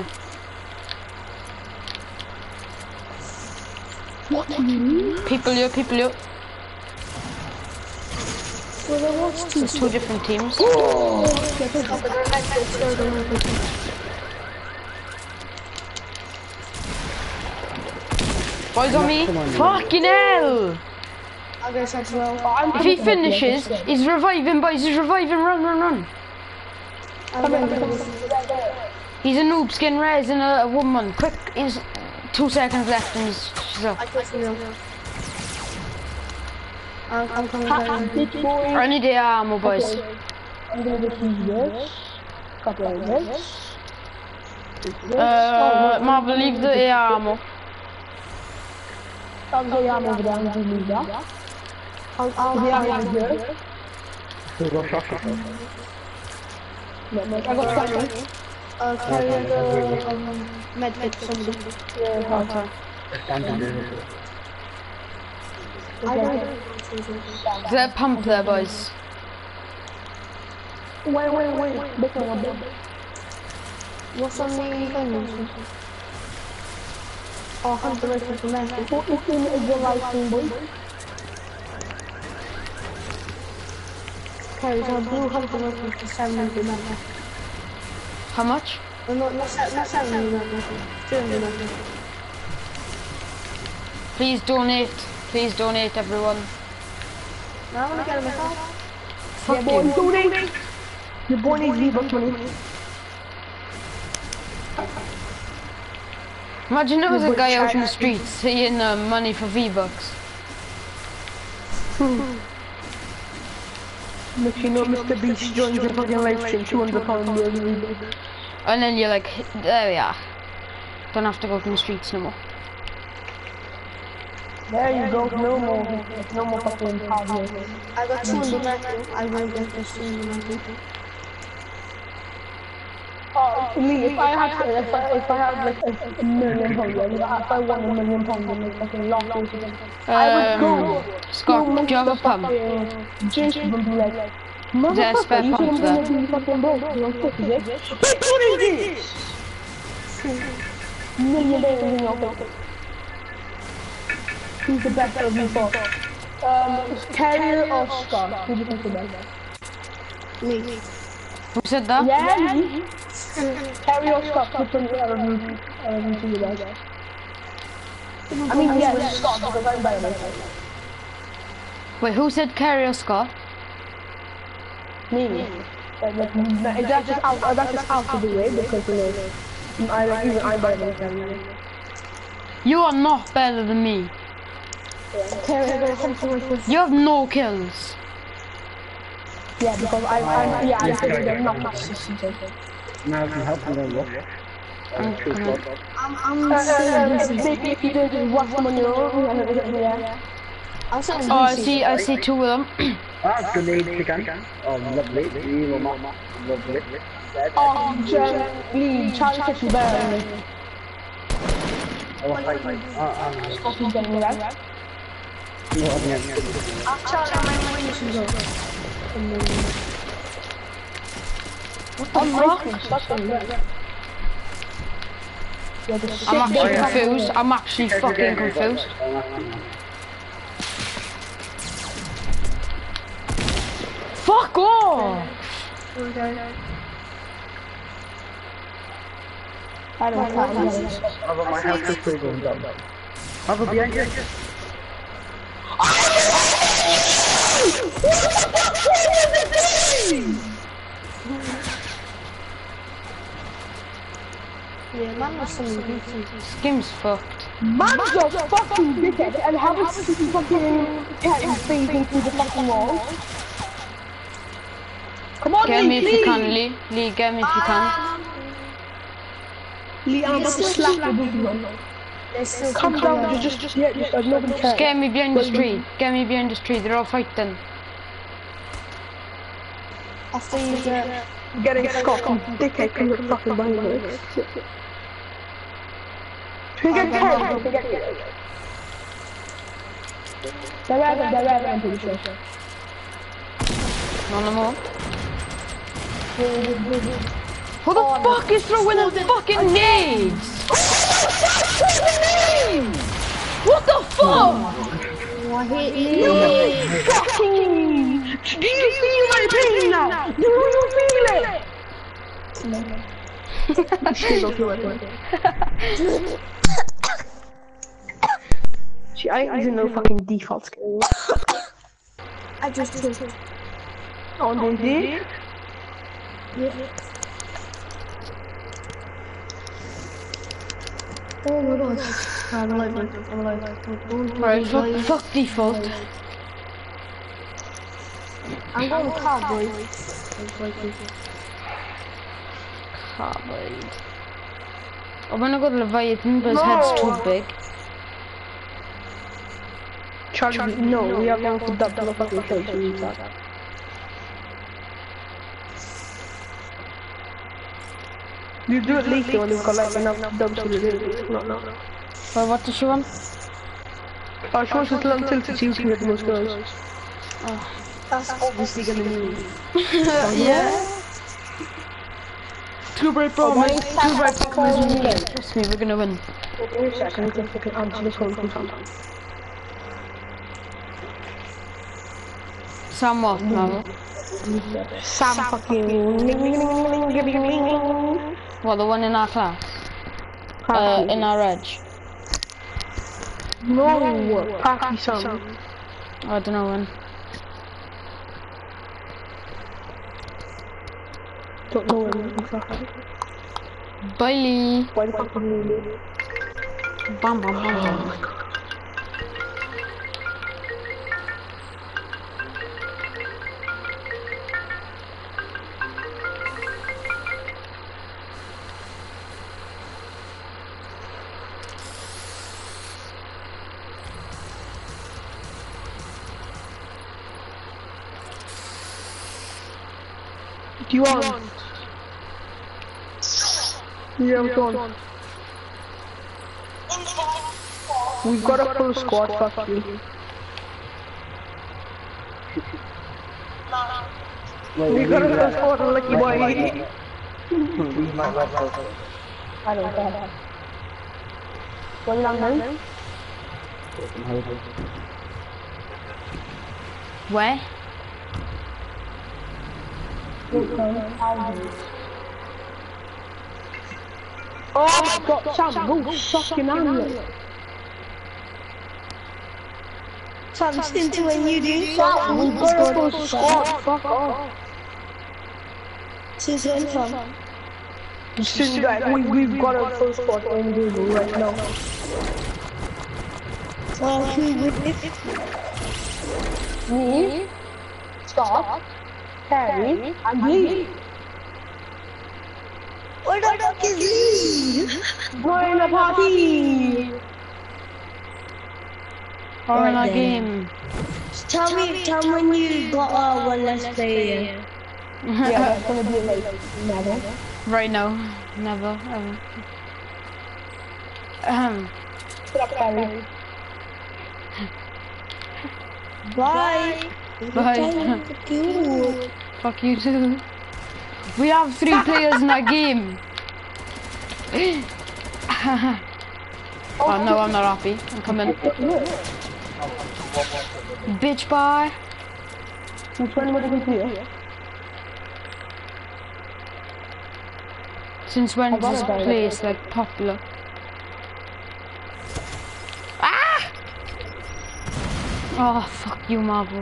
What do you mean? People you, people you. well, there was two. There's two different teams. Boys on me. Fucking hell! I guess as well. If he finishes, he's reviving, boys. He's reviving. Run, run, run. He's a noob skin res and a, a woman. Quick, he's two seconds left and he's is up? I trust you. I'm, I'm coming down. Bitch boy. I need the ammo, boys. I'm gonna just use this. Couple of this. This. Uh, Marvel, leave the ammo. I'll go yam over there and just leave that. I'll, I'll The have yam is it. good. Who's got shotgun? No, no, I got twenty. Uh, carry the um, medkit for somebody. Yeah, Okay. Standing there. I don't There's a pump there, boys. Wait, wait, wait. Big one, big. What's on the phone? Oh, hunter rifle for medkit. What is in is the light thing, boy? Carry a blue hunter rifle for seven hundred medkit. How much? No, not, not, se- not seven hundred medkit. two hundred medkit. Please donate. Please donate, everyone. Now I want to get him a car. Fuck Yeah, boy, you. donate. Your boy needs V-Bucks money. Imagine there was a guy out in the streets saying uh, money for V-Bucks. Make you know Mister Beast joined your fucking live stream, two hundred pounds worth of V-Bucks. And then you're like, there we are. Don't have to go in the streets no more. There you go, no more, no more fucking hard work. I got two hundred medkit. I will get this two hundred medkit. Oh, me, if I had, if I, if I had like a, a million pounds, like, if I won a million pounds and like fucking lost or something, I would go. Um, Scott, do you have a pump? Jason would be like, There's a spare motherfucker, you pump shouldn't there. be making fucking broke. You know, fuck is it? Wait, what is this? Million dollars in your pocket. Who's the best of you for? Um, Carrier or Scott? Who do you think is the best? Me. Who said that? Yeah, me. Carrier or Scott? Which one out of you, out of you two you guys? I mean, yeah, it's Scott because I'm better than him. Wait, who said Carrie or Scott? Me. Like, like, like, that's just out, uh, that's just out of the way because, you know, I, like, even I'm better than him. You are not better than me. Carrier or something like this. You have no kills. Yeah, because I, I, yeah, I figured they're not consistent. Now I can help them then, look. I'm Two gonna- slots. I'm, I'm Uh, still uh, busy. maybe if you did just watch them on your own, yeah. I'll send him Oh, I busy. see, I see two of them. Ah, grenade chicken. Oh, lovely. Evil mama. Lovely. Oh, Jen, Lee, Charlie said she's better than me. Oh, like, ah, ah, Scott is getting me right. no, I'm not. I'll tell him my munitions are. On my screen, Scott's getting me right. Yeah, the shit I'm actually they have- confused. I'm actually fucking confused. Fuck off! I don't know. How about my health is still going down? How about behind you? Yeah, man was some busy. This game's fucked. Man's a fucking dickhead and have a fucking cat phasing through the fucking wall. Come on, Get Lee, me if you Lee! can, Lee. Lee, get me if you can. Lee, I'm about to slap the booty one. They're still Come coming down, just, just, yeah, just, uh, nobody cares. Get me behind this tree. Get me behind this tree. They're all fighting. After you get... Getting Scott, you dickhead, because you're fucking behind me. Forget Ted, forget Ted. They're rather, they're rather, I'm pretty sure. No, no more. Who the fuck is throwing the fucking nades? What the fuck? Oh, I hate you. Fucking! Do you feel my pain now? Do you feel it? Shit, don't feel it. See, I ain't using no fucking default skill. I just killed him. On the D? Yeah. Oh my god. I'm alive, man. I'm alive. Alright, fuck, fuck default. I'm going cowboy. Carbide. I'm gonna go to Leviathan, but his head's too big. Charlie, no, we are going to double fucking kill to use that. You do it later when you've got like enough dubs to do it. No, no. Well, what does she want? Oh, she wants us to learn tilted so you can get the most girls. Oh. That's obviously gonna mean. Yeah. Two bright promise. Two bright promise. Trust me, we're gonna win. Wait a second, I can fucking answer this one from Sam. Sam what, Marvel? Sam fucking. What, the one in our class? Uh, in our edge? No, Parky Sam. I don't know when. Don't know when exactly. Bailey. Why the fuck are you? Bam, bam, bam, bam. Do you want? Yeah, we want. We've got a full squad, fuck you. We got a full squad, lucky boy. I don't care. What do you want then? Where? Oh my god, Sam, go fucking on. Sam, since when you do Sam, we've got a full squad, fuck off. Since when, Sam? Since like, we, we've got a full squad on Google right now. Well, who would if Me, Scott, Harry, and Lee. Where the fuck is Lee? Join the party! Or in Right our then. game? Tell me, tell me when you got uh, one less player. Yeah, that's gonna be like, never. Right now. Never, ever. Ahem. Shut up, Harry. Bye. Bye. Fuck you. Fuck you too. We have three players in our game. Oh no, I'm not happy. I'm coming. Bitch, bye. Which one would it be? Since when is this got it. place like popular? Ah! Oh fuck you, Marvel.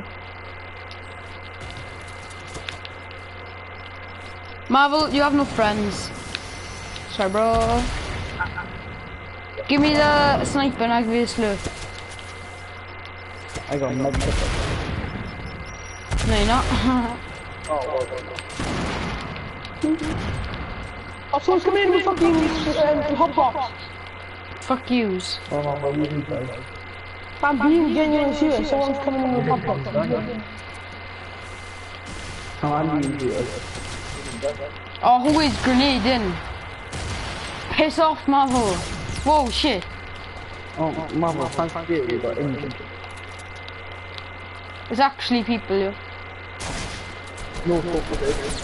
Marvel, you have no friends. Sorry, bro. Give me the sniper and I'll give you the slurp. I got a med kit. No, you're not. Oh, someone's come in with fucking um, hot box. Fuck yous. Oh, no, no, you need to. I'm being genuinely serious. Someone's coming in with hot box. Oh, I'm being here. Oh, who is grenade in? Piss off, Marvel. Whoa, shit. Oh, mama, thanks you, we got injured. There's actually people here. No talk with it.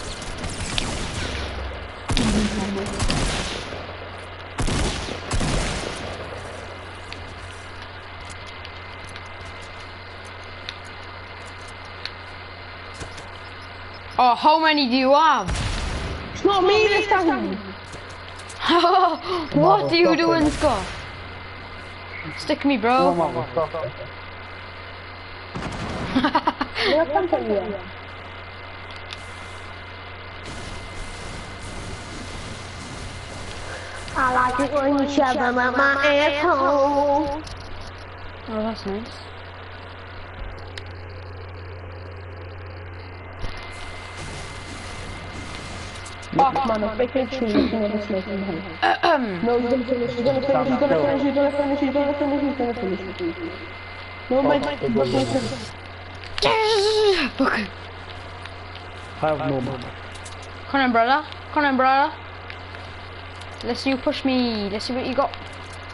Oh, how many do you have? It's not me this time. What are you doing, Scott? Stick me, No, bro. mama, stop. Where's something here? I like it when you shove them up my asshole. Oh, that's nice. Fuck, man, if they can shoot you, you're gonna snake in the head. No, he's gonna finish, he's gonna finish, he's gonna finish, he's gonna finish, he's gonna finish, he's gonna finish, he's gonna finish. No, my, my, Fuck. Have no man. Come on, brother. Come on, brother. Let's see you push me. Let's see what you got.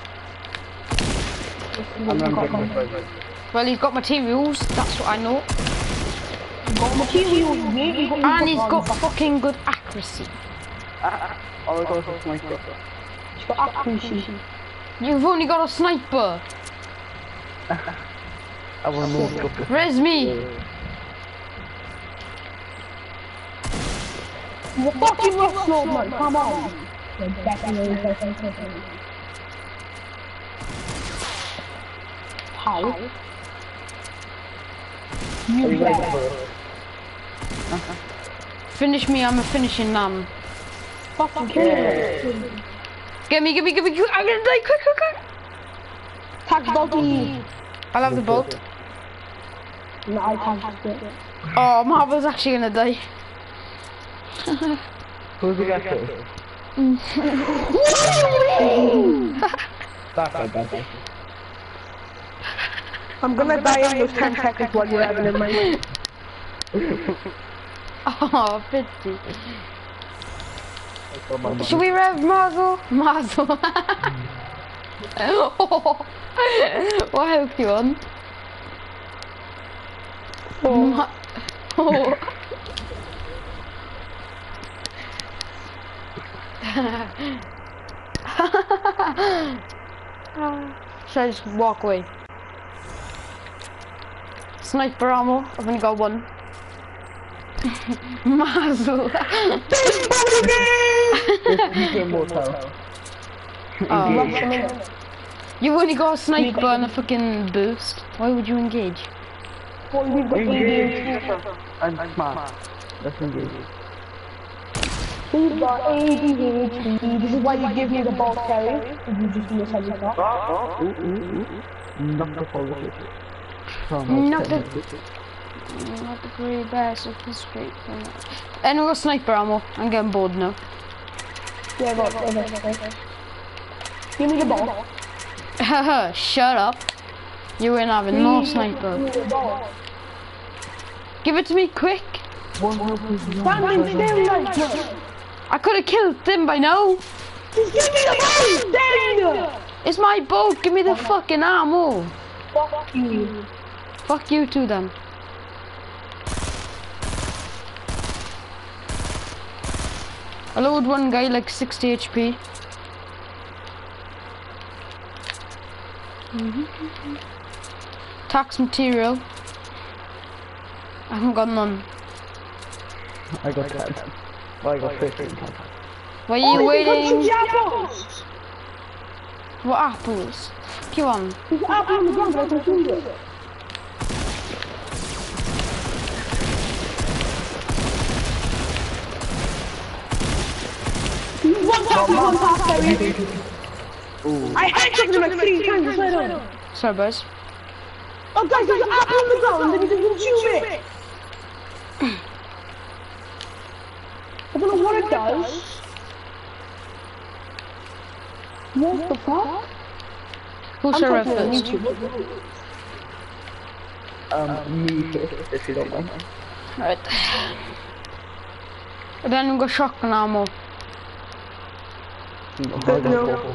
I'm gonna get my present. Well, he's got materials. That's what I know. got materials, mate. You got And he's got fucking good accuracy. Oh, I got a sniper. He's got accuracy. You've only got a sniper. I will move. Res me. You're fucking rough slow, man. Come on. You're definitely How? You better. Finish me, I'm a finishing man. Fucking kill him. Get me, get me, get me, I'm gonna die, quick, quick, quick. Tax doggy. I'll have the bolt. No, I can't do it. Oh, Marvel's actually gonna die. Who's the guy? Stop that. I'm gonna die in those ten seconds while you're having in my Oh, fifty. Should we rev Mazel? Mazel. Oh, what help you on? Oh. Ma oh. Should I just walk away? Sniper ammo, I've only got one. Mazel. Oh. You've only got a sniper and a fucking boost. Why would you engage? Well, we've got engage. I'm smart. Let's engage. We've got A D H D. This is why you give me the ball carry. If you just miss every shot. Oh, ooh, ooh, ooh. Not the polish. Not the... Not the grey bass of the straight thing. And we got sniper ammo. I'm getting bored now. Yeah, go, go, go, go, go. Give me the ball. Haha, shut up. You ain't having no sniper. Give it to me quick. Standing still like that. I could have killed him by now. Just give me the ball, then! It's my boat. Give me the fucking ammo. Fuck you. Fuck you too then. I load one guy like sixty H P. Mm-hmm. Tax material. I haven't got none. I got ten. Well, I got fifteen. Why are you oh, waiting? You apples. What apples? Fuck you on. There's an apple on the ground, but I can shoot it. One tap, one tap, Terry. I headshot him like three times, I swear to God. Sorry, boys. Oh, guys, there's an apple on the ground, and you can shoot it. I don't know what it does. What the fuck? Who should I first? Um, me first, if you don't mind. Right. And then we got shotgun ammo. No, I got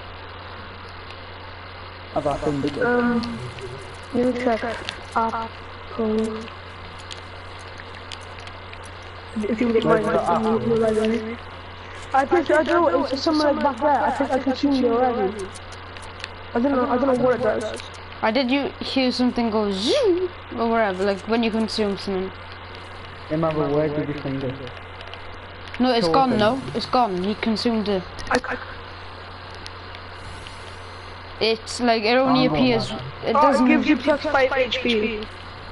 I got them big. Um, you check up. Um, if you would mind, I think I don't know. It's somewhere like back there. I think I can see you already. I don't know. I don't know what it does. Or did you hear something go zoom or whatever, like when you consume something? Remember, where did you find it? No, it's So gone open. now. It's gone. You consumed it. I, I, It's like it only Oh, no, appears. no, no. It oh, doesn't. it gives you plus five H P.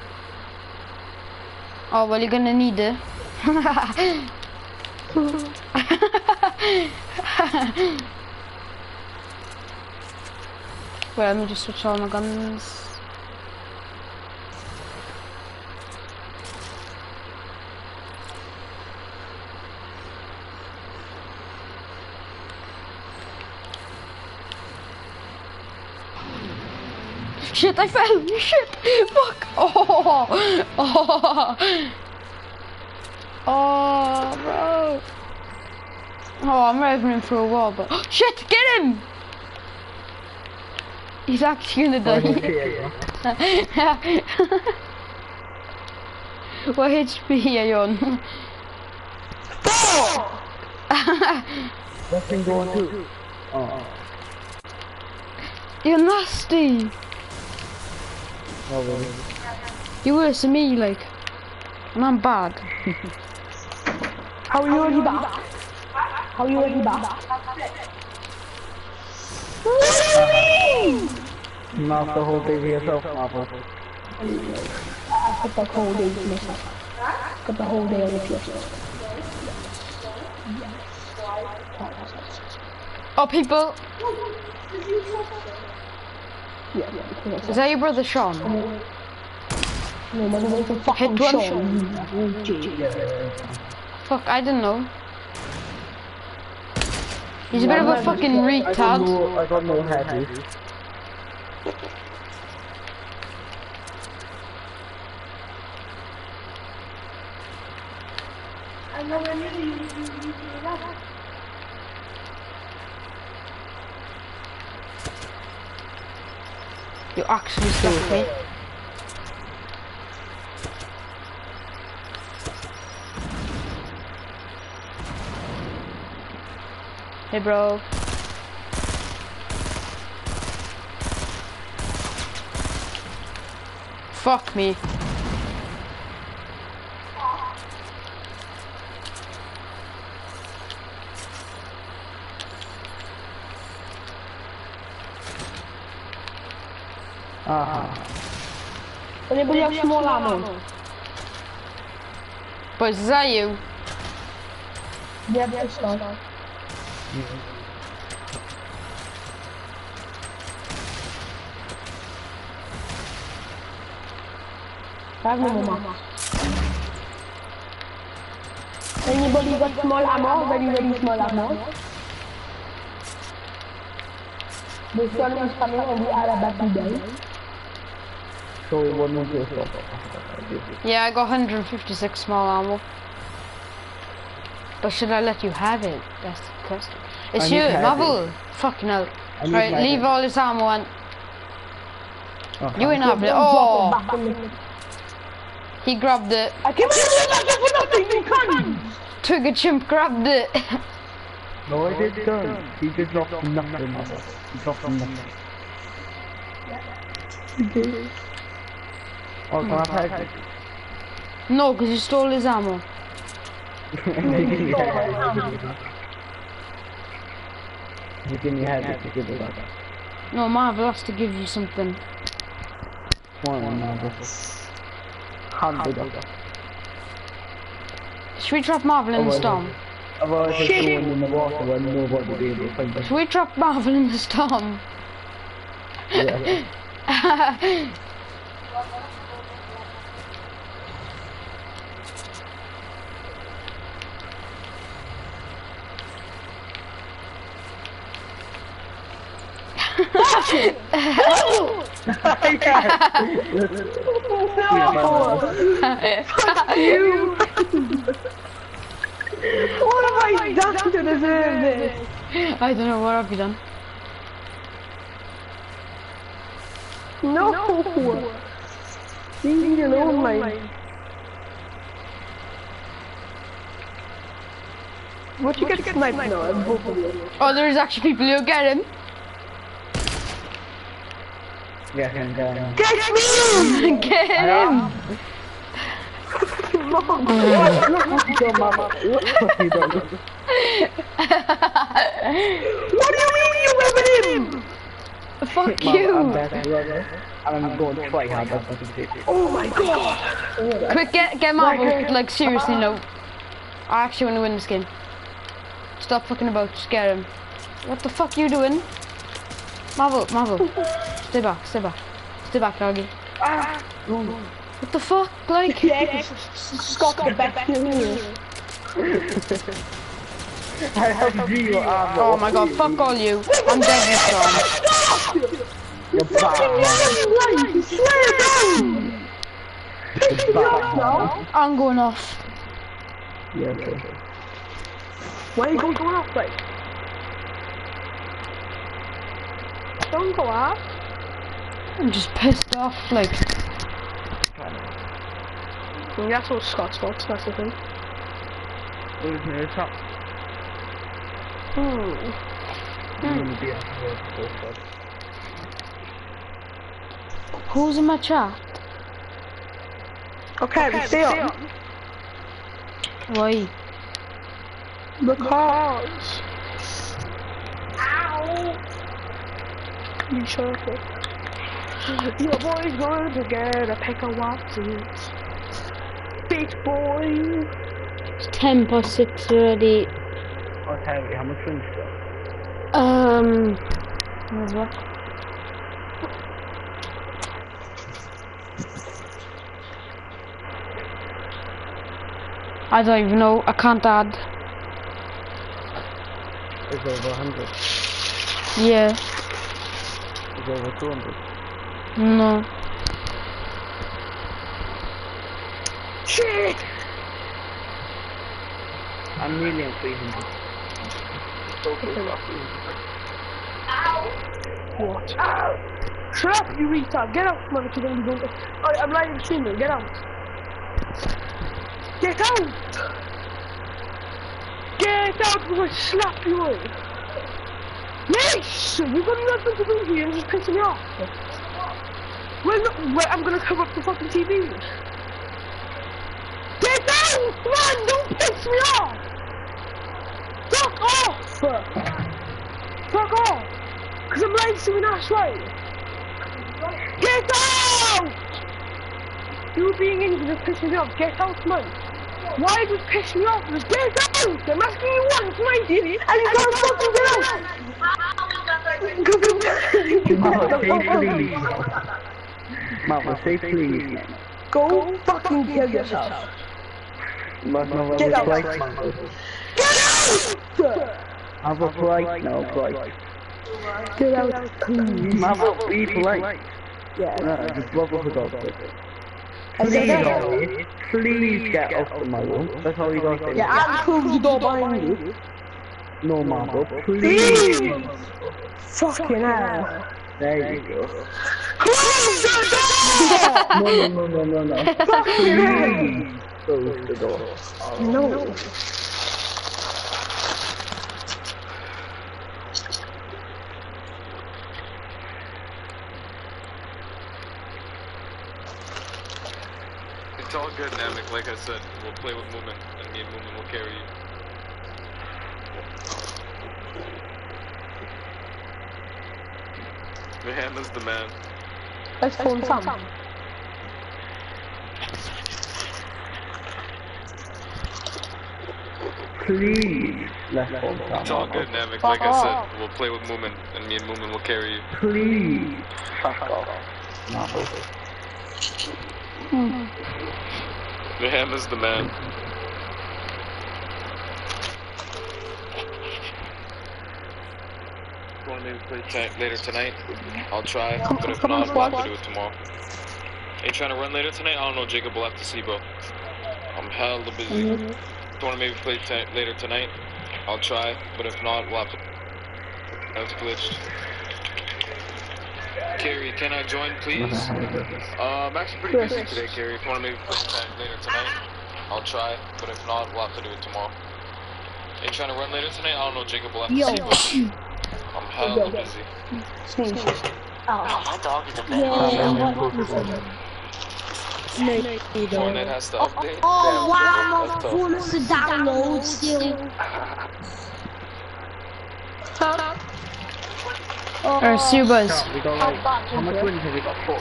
Oh well, you're gonna need it. Well, let me just switch all my guns. Shit, I fell! Shit! Fuck! Oh! Oh! Oh, bro! Oh, I'm revving him through a wall, but shit! Get him! He's actually gonna die. What H P are you on? That thing going too. Oh. You're nasty! Oh, really? You're worse than me, like. And I'm bad. How are you already back? How are you already back? Not the whole thing for yourself, Marvel. I put the whole day to myself. Put the whole day on the future. Oh, people! Yeah, yeah. Is that your brother Sean? No, my name is a fucking Hit one Sean. Fuck, I didn't know. He's a bit of a fucking I got retard. no, I got no head. You actually scared me. Hey, bro. Fuck me. Uh-huh. Anybody have small ammo? Boys, is that you? Yeah, that's not. I have no more. Anybody got small ammo? Very, very small ammo. This one is coming on the other back today. So it wasn't just Yeah, I got one hundred fifty-six small ammo. But should I let you have it? That's the question. It's I you, need to have Marvel. it. Fucking hell. I need Right, to have leave it. all this ammo and Uh-huh. you ain't have it. Oh, he grabbed it. I can't believe that for nothing, you can't! Took a chimp, grabbed it. No, I did done. He just dropped nothing. He dropped nothing. Oh, can I take it? No, because you stole his ammo. You give me head. You give me head. You give me that. No, Marvel has to give you something. One, Marvel. Hundred of them. Should we trap Marvel in the storm? Otherwise, it's going in the water when nobody will be able to find them. Should we trap Marvel in the storm? Yeah. You! What have I done to deserve this? I don't know, what have you done? No! Leave me alone, mate. What you get sniped now? I'm both of you. Oh, there's actually people who get him. Yeah, and uh, Catch me! Get him! Mom! your mama. What you done? What do you mean you weapon him? Fuck Mama, I'm you! best brother, and I'm going to try hard. That's what it is. Oh my god! Quick, get, get Marvel, like seriously, no. I actually want to win this game. Stop fucking about, just get him. What the fuck you doing? Marvel, Marvel. Stay back, stay back. Stay back, doggy. Ah! What the fuck? Like, Yeah, Scott the best here. I have zero armor. oh my god, fuck all you. I'm dead this time. You're bad. Swear down! You're bad. I'm going off. Yeah, okay. Why are you going off, like? Don't go off. I'm just pissed off, like. And that's all Scott's fault, that's the thing. Who's near the top? Hmm. Who's in my chat? Okay, we stay on. Why? Because. Ow! You circle. Your boy's going to get a pack of Watsons. Bitch boy! It's ten past six already. Okay, how much fringe you got? Um. Where's that? I don't even know. I can't add. It's over a hundred. Yeah. It's over two hundred. No. Shit! I'm nearly on three hundred. So close. What? Shut up, you retard! Get out, man, if you're gonna be going to... Oh, I'm live streaming, get out! Get out! Get out before I slap you in! Yes! We've got nothing to do here, it's just pissing me off! Well, no, well, I'm gonna cover up the fucking T V! Get out! Man, don't piss me off! Fuck off! Fuck off! Cause I'm live streaming, that's right! Get out! You being injured is pissing me off. Get out, man. Why does it piss me off? Just get out! I'm asking you once, mate. And you can't fucking get out! Mama, say please. Mama, say please. Go fucking kill yourself. Mama, Get out! like, Get out! have a flight now, flight. Get out, please. Mama, be polite. Yeah. No, just love her for God's sake. I said Please, that. Ollie, please get off of my room. That's all you gotta say. Yeah, I'll close the door behind you. No, Mama, please. Fucking hell. There you go. Close the door! No, no, no, no, no, no. Please close the door. No. It's all good, Namek. Like I said, we'll play with Moomin, and me and Moomin will carry you. Man is the man. Let's phone Sam. Please, let's go. It's all good, Namek. Like I said, we'll play with Moomin, and me and Moomin will carry you. Please. Fuck off. No. The ham is the man. You want to maybe play t later tonight? I'll try, but if not, we'll have to do it tomorrow. Are you trying to run later tonight? I don't know, Jacob, we'll have to see, bro. I'm hella busy. Mm-hmm. You want to maybe play t later tonight? I'll try, but if not, we'll have to... That's glitched. Carrie, can I join, please? Uh, I'm actually pretty busy today, Carrie. If you want to maybe play t later tonight, I'll try, but if not, we'll have to do it tomorrow. Are you trying to run later tonight? I don't know, Jacob, we'll have to see, but I'm hella busy. Oh, my dog is a bit. yeah, Fortnite has to update. Oh, Damn, wow, that's my tough. phone is to download still. Or Subas. We got like, how much wins have we got? Four.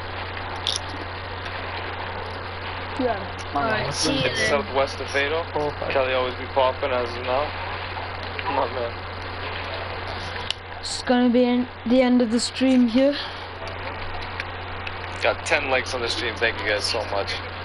Yeah. Alright, see you It's then. southwest of Fatal. Kelly always be popping as of now. Come on, man. It's gonna be in the end of the stream here. Got ten likes on the stream. Thank you guys so much.